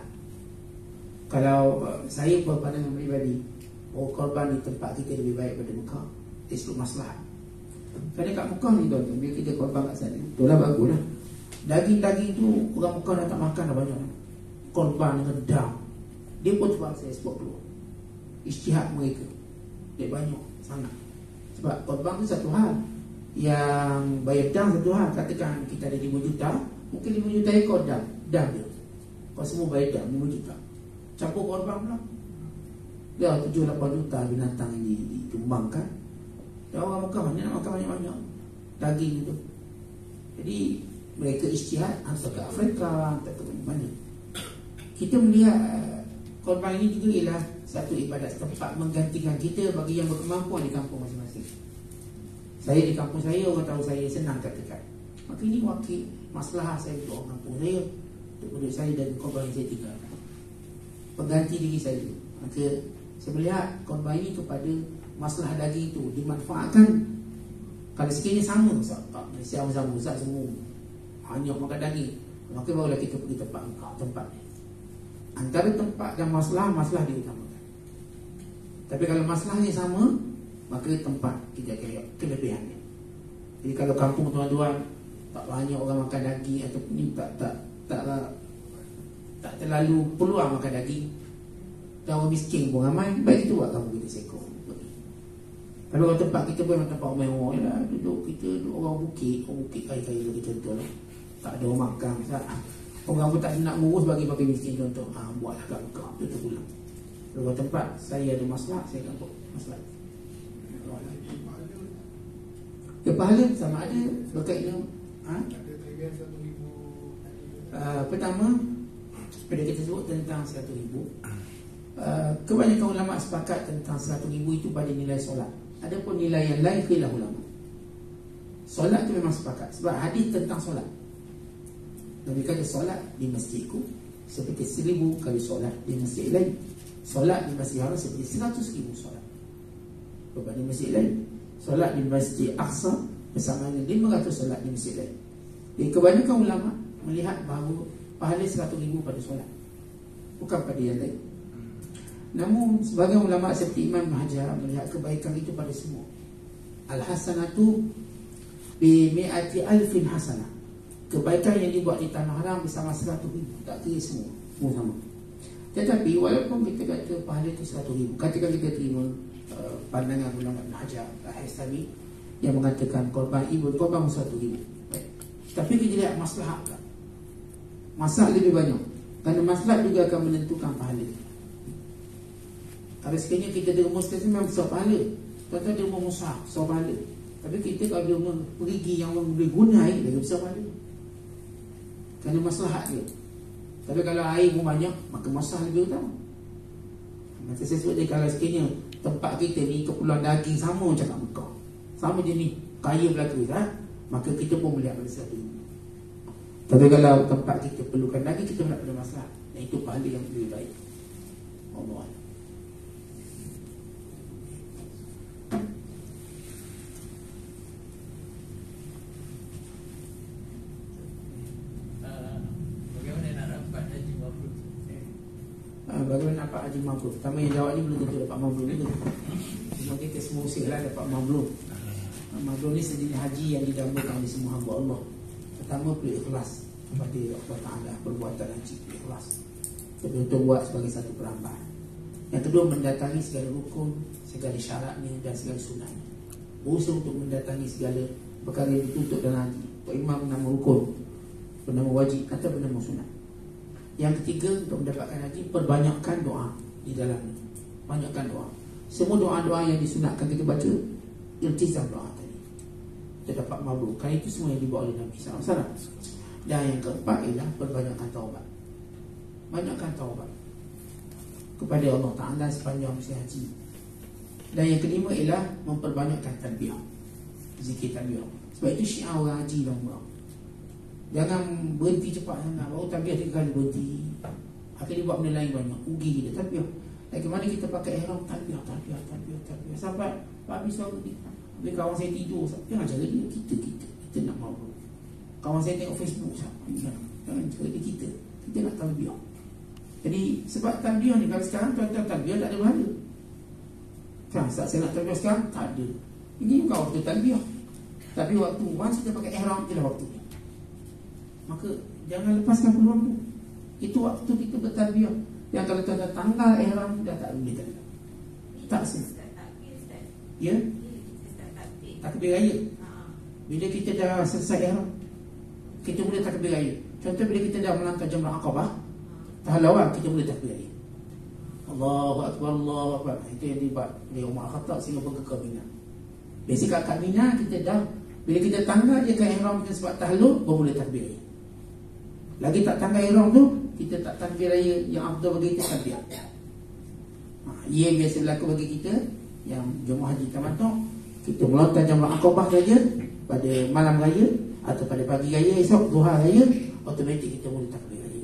Kalau uh, saya berpandangan pribadi, oh korban di tempat kita lebih baik pada Mekah dari sudut maslahat. Kerana kat Mekah ni tuan-tuan, bila kita korban kat sana, itulah baguslah. Daging-daging tu orang Mekah dah tak makan dah banyak. Korban dengan dam, dia pun terpaksa ekspor keluar. Ijtihad mereka dia banyak sangat. Sebab korban tu satu hal, yang bayar dam satu hal. Katakan kita ada lima juta, mungkin lima juta ekor dam, dam dia. Kau semua bayar dam lima juta, campur korban pula, dah tujuh lapan juta binatang yang ditumbangkan. Dan orang Mekah ni nak makan banyak-banyak daging itu. Jadi mereka ijtihad hantar ke Afrika, hantar ke mana. Kita melihat uh, korban ini juga ialah satu ibadat tempat menggantikan kita bagi yang berkemampuan di kampung masing-masing. Saya di kampung saya, orang tahu saya senang katakan, maka ini wakil masalah saya untuk orang kampung saya, untuk penduduk saya dan korban yang saya tinggalkan, pengganti diri saya. Maka saya melihat korban ini kepada masalah daging itu dimanfaatkan. Kalau sekiranya sama, tak Malaysia sama Ustaz semua hanya makan daging, maka barulah kita pergi tempat engkau, tempat ni. Antara tempat dan masalah, masalah diutamakan. Tapi kalau masalahnya sama, maka tempat kita akan lihat kelebihannya. Jadi kalau kampung tuan-tuan tak banyak orang makan daging, atau ni tak tak tak tak, tak terlalu peluang makan daging, dan orang miskin pun ramai, baik itu buat kampung kita sekor. Tapi kalau tempat kita pun memang tempat mewah lah, duduk kita duduk orang bukit, orang bukit kaya-kaya bagi contoh lah. Tak ada orang makan, ha. Orang pun tak nak ngurus bagi-bagi miskin contoh, ha, buatlah kat Mekah, tutup pulang. Kalau tempat saya ada masalah, saya akan buat masalah. Ya, pahala sama ada berkait dengan ha? Uh, pertama, bila kita sebut tentang seratus ribu, uh, kebanyakan ulama sepakat tentang seratus ribu itu pada nilai solat. Adapun nilai yang lain khilaf ulama. Solat itu memang sepakat, sebab hadis tentang solat. Nabi kata solat di masjidku seperti seribu kali solat di masjid lain. Solat di masjid haram seperti seratus ribu solat berbanding masjid lain. Solat di masjid Aqsa bersama dengan lima ratus solat di masjid lain. Jadi kebanyakan ulama melihat bahawa pahala seratus ribu pada solat, bukan pada yang lain. Namun sebagian ulama seperti Imam Hajar melihat kebaikan itu pada semua. Al-hasanatu bi mi'ati alfin hasanah. Kebaikan yang dibuat di tanah haram bersama seratus ribu, tak kira semua, semua sama. Tetapi walaupun kita kata pahala itu seratus ribu, katakan kita terima uh, pandangan ulama Ibn Hajar Al-Haythami yang mengatakan korban ibu, korban seratus ribu. Baik. Tapi kita lihat maslahat tak? masak lebih banyak. Kerana masak juga akan menentukan pahala. Kalau sekiranya kita derma sekali memang besar pahala. Tuan-tuan derma musa, besar pahala. Tapi kita kalau derma perigi yang orang boleh guna air, lagi besar pahala. Kerana maslahat dia. Tapi kalau air pun banyak, maka masalah lebih utama. Macam saya sebut dia, kalau sekiranya tempat kita ni kepulauan daging sama macam kat Mekah, sama je ni, kaya belaka kan? Maka kita pun melihat pada satu. Tapi kalau tempat kita perlukan daging, kita nak pada masalah. Dan itu pahala yang lebih baik. Allah Allah. Bagaimana dapat haji mabrur? Pertama yang jawab ni belum tentu dapat mabrur juga. Cuma kita semua usahalah dapat mabrur. Mabrur ni sejenis haji yang didambakan oleh semua hamba Allah. Pertama, perlu ikhlas kepada Allah Ta'ala, perbuatan haji ikhlas. Betul-betul buat sebagai satu perambaan. Yang kedua, mendatangi segala rukun, segala syaratnya dan segala sunatnya. Berusaha untuk mendatangi segala perkara yang dituntut dalam haji. Pak Imam bernama rukun, bernama wajib atau bernama sunat. Yang ketiga, untuk mendapatkan haji, perbanyakkan doa di dalamnya. Banyakkan doa. Semua doa-doa yang disunatkan kita baca, iltizam doa tadi, kita dapat mabrur. Kerana itu semua yang dibawa oleh Nabi sallallahu alaihi wasallam. Dan yang keempat ialah perbanyakkan taubat. Banyakkan taubat kepada Allah Ta'ala sepanjang musim haji. Dan yang kelima ialah memperbanyakkan talbiyah, zikir talbiyah. Sebab itu syiar orang haji dan umrah. Jangan berhenti cepat sangat. Baru talbiyah tiga kali berhenti, akhirnya buat benda lain banyak, rugi kita talbiyah. Lagi mana kita pakai ihram, talbiyah, talbiyah, talbiyah, talbiyah sampai habis suara kita. Habis kawan saya tidur, jangan cara dia. Kita, kita, kita nak mabrur. Kawan saya tengok Facebook, jangan, jangan cara dia kita. Kita nak talbiyah. Jadi sebab talbiyah ni, kalau sekarang tuan-tuan talbiyah tak ada pahala. Kan, saat saya nak talbiyah sekarang, tak ada. Ini bukan waktu talbiyah. Tapi waktu once kita pakai ihram, itulah waktu ni. Maka jangan lepaskan peluang tu. Itu waktu kita bertalbiyah. Yang kalau tuan-tuan tanggal ihram, dah tak boleh talbiyah. Tak sih. Ya? Takbir raya. Bila kita dah selesai ihram, kita boleh takbir raya. Contoh bila kita dah melangkah Jamrah Aqabah, tahlawah, kita boleh takbir raya. Allahu Akbar, Allahu Akbar. Itu yang dibuat oleh Umar Khattab sehingga pergi ke Mina. Biasa kat Mina kita dah, bila kita tanggal je ke ihram kita sebab tahlul, baru boleh takbir raya. Lagi tak tanggal ihram tu, kita tak takbir raya. Yang afdal bagi kita takbir. Ha, ia biasa berlaku bagi kita yang jemaah haji tamattu'. Kita melontar Jamrah Aqabah saja pada malam raya atau pada pagi raya esok duha raya, automatik kita boleh takbir raya.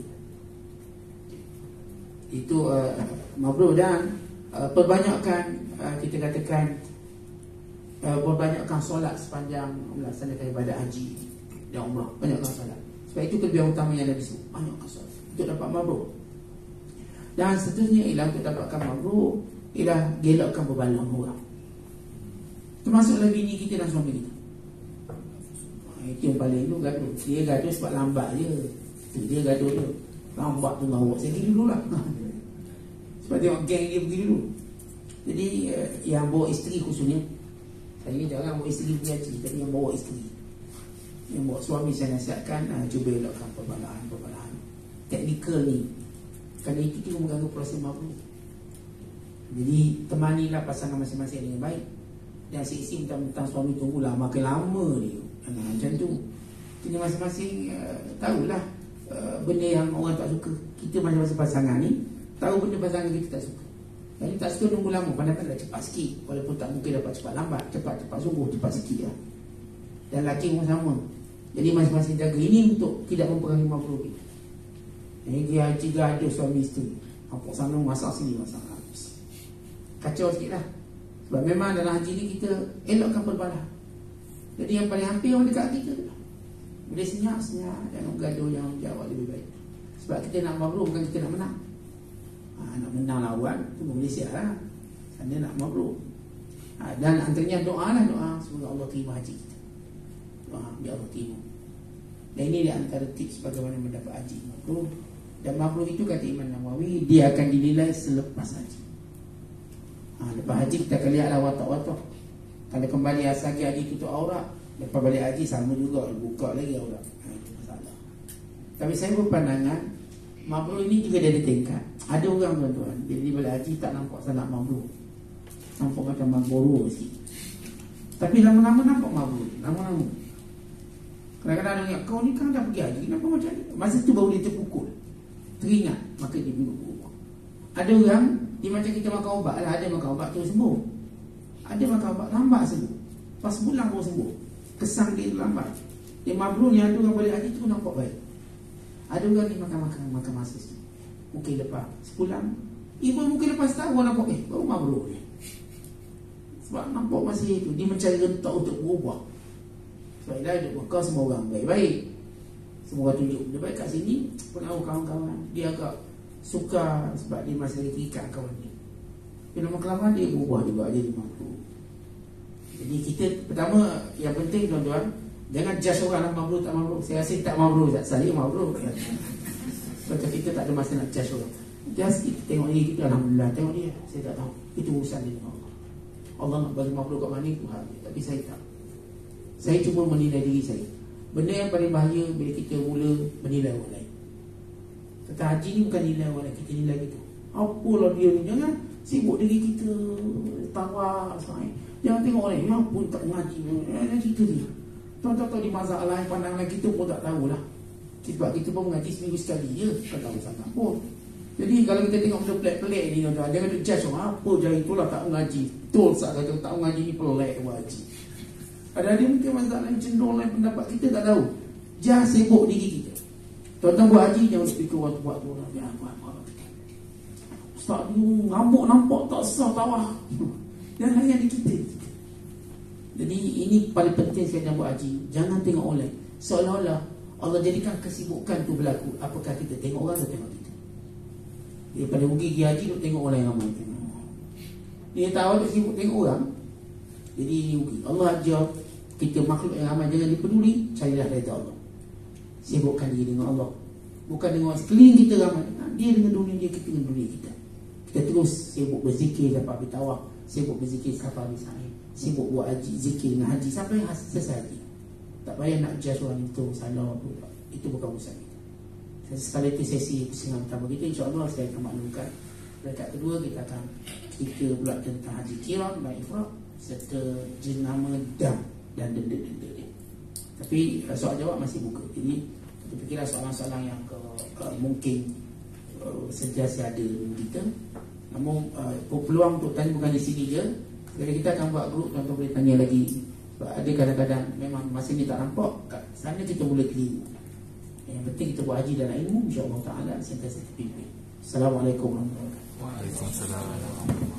Itu uh, mabrur. Dan uh, perbanyakkan uh, kita katakan uh, perbanyakkan solat sepanjang melaksanakan ibadat haji dan umrah. Banyakkan solat. Sebab itu kelebihan utama yang Nabi sebut, banyakkan solat untuk dapat mabrur. Dan seterusnya ialah untuk dapatkan mabrur ialah gelakkan beban orang, termasuklah bini kita dan suami kita. Itu yang paling tu gaduh. Dia gaduh sebab lambat je. Dia gaduh tu lambat tu bawa saya pergi dulu lah. Sebab tengok geng dia pergi dulu. Jadi yang bawa isteri khususnya, saya ni jarang bawa isteri pergi haji, tapi yang bawa isteri, yang bawa suami, saya nasihatkan uh, cuba elakkan perbalahan-perbalahan teknikal ni. Kerana itu juga mengganggu proses mabrur. Jadi temanilah pasangan masing-masing dengan baik. Dan si-si mentang-mentang suami tunggulah makin lama dia. Jangan macam tu. Kita masing-masing uh, tahulah uh, benda yang orang tak suka. Kita masing-masing pasangan ni tahu benda pasangan kita tak suka. Jadi tak suka tunggu lama, pandai-pandai cepat sikit. Walaupun tak mungkin dapat cepat lambat, cepat-cepat sungguh, cepat sikit lah. Dan lelaki pun sama. Jadi masing-masing jaga. Ini untuk tidak mempengaruhi mabrur kita. Ini dia haji gaduh suami isteri. Apa sana masak sini, masak habis. Kacau sikit lah. Sebab memang dalam haji ni kita elokkan perbalahan. Jadi yang paling hampir orang dekat kita tu lah. Boleh senyap-senyap, jangan gaduh, jangan jawab lebih baik. Sebab kita nak mabrur, bukan kita nak menang. ha, Nak menang lawan, itu Malaysia lah. Sana nak mabrur. ha, Dan antaranya doa lah, doa semoga Allah terima haji kita. Doa biar Allah terima. Dan ini di antara tips bagaimana mendapat haji mabrur. Dan mabrur itu kata Imam Nawawi, dia akan dinilai selepas haji. ha, Lepas haji kita akan lihatlah watak-watak. Kalau kembali asal haji tutup aurat, lepas balik haji sama juga, buka lagi aurat. ha, Itu masalah. Tapi saya berpandangan mabrur ini juga dia ada tingkat. Ada orang tuan-tuan, dia balik haji tak nampak sangat mabrur, nampak macam mabrur sikit. Tapi lama-lama nampak mabrur, lama-lama. Kadang-kadang dia ingat, kau ni kan dah pergi haji, kenapa macam ni? Masa tu baru dia terpukul, teringat, maka dia berubah. Ada orang, dia macam kita makan ubat lah, ada makan ubat terus sembuh, ada makan ubat lambat sembuh, pas bulan baru sembuh. Kesan dia lambat. Dia mabrur ni, ada orang balik haji tu nampak baik. Ada orang ni makan-makan makan masa sikit, mungkin lepas sebulan, ibu mungkin lepas setahun nampak, eh baru mabrur ni. Sebab nampak masih itu, dia mencari rentak untuk berubah. Sebab dia ada bekal semua orang baik-baik, semua orang tunjuk dia baik kat sini. Pernah kawan-kawan dia agak suka sebab dia masih lagi terikat kawan dia. Tapi lama-kelamaan dia berubah juga, dia mabrur. Jadi kita pertama yang penting tuan-tuan, jangan judge orang nak mabrur tak mabrur. Saya rasa tak mabrur, saya mabrur. Sebab kita tak ada masa nak judge orang. Just kita tengok diri kita, alhamdulillah, tengok dia, saya tak tahu, itu urusan dia dengan Allah. Allah nak bagi mabrur kat mana itu hal dia. Tapi saya tak. Saya cuma menilai diri saya. Benda yang paling bahaya bila kita mula menilai orang lain. Kata haji ni bukan nilai orang lain, kita nilai kita. Apalah dia ni, jangan sibuk diri kita, tawa sangat. Jangan tengok orang lain, ya pun tak ngaji, eh, kita dia. Tahu-tahu di mazhab lain, pandangan kita pun tak tahulah. Sebab kita pun mengaji seminggu sekali je, tak tahu sangat pun. Jadi kalau kita tengok benda pelik-pelik ni, tuan-tuan, jangan duk judge orang, apa jari itulah tak mengaji. Betul saat kata tak mengaji ni pelik mengaji. Ada dia mungkin mazhab lain, cenderung lain pendapat, kita tak tahu. Jangan sibuk diri kita. Tuan-tuan buat haji, jangan speaker orang tu buat tu orang. Jangan buat-buat kita. Ustaz ni ngambuk nampak tak sah tawah. Jangan layan di kita. Jadi ini paling penting sekali dalam buat haji. Jangan tengok orang lain. Seolah-olah Allah jadikan kesibukan tu berlaku. Apakah kita tengok orang atau tengok kita? Dia pada pergi pergi haji tu tengok orang yang ramai. Dia tahu dia sibuk tengok orang. Jadi ini rugi. Allah ajar kita makhluk yang ramai, jangan dipeduli, carilah redha Allah. Sibukkan diri dengan Allah, bukan dengan sekeliling kita ramai. Dia dengan dunia dia, kita dengan dunia kita. Kita terus sibuk berzikir sampai habis tawaf, sibuk berzikir sampai habis sa'i, sibuk buat haji, zikir dengan haji sampai selesai haji. Tak payah nak judge orang itu salah, itu bukan urusan kita. Sekali itu sesi pusingan pertama kita, insya-Allah saya akan maklumkan. Rekat kedua kita akan kita pula tentang haji qiran dan ifrad serta jenama dam dan denda-denda dia. Tapi soal jawab masih buka. Jadi kita fikirlah soalan-soalan yang ke, uh, mungkin uh, sentiasa ada kita. Namun uh, peluang untuk tanya bukan di sini je. Jadi kita akan buat grup, tuan-tuan boleh tanya lagi. Sebab ada kadang-kadang memang masa ni tak nampak, kat sana kita boleh keliru. Yang penting kita buat haji dan ilmu, insya-Allah taala sentiasa terpimpin. Assalamualaikum warahmatullahi wabarakatuh. Waalaikumsalam.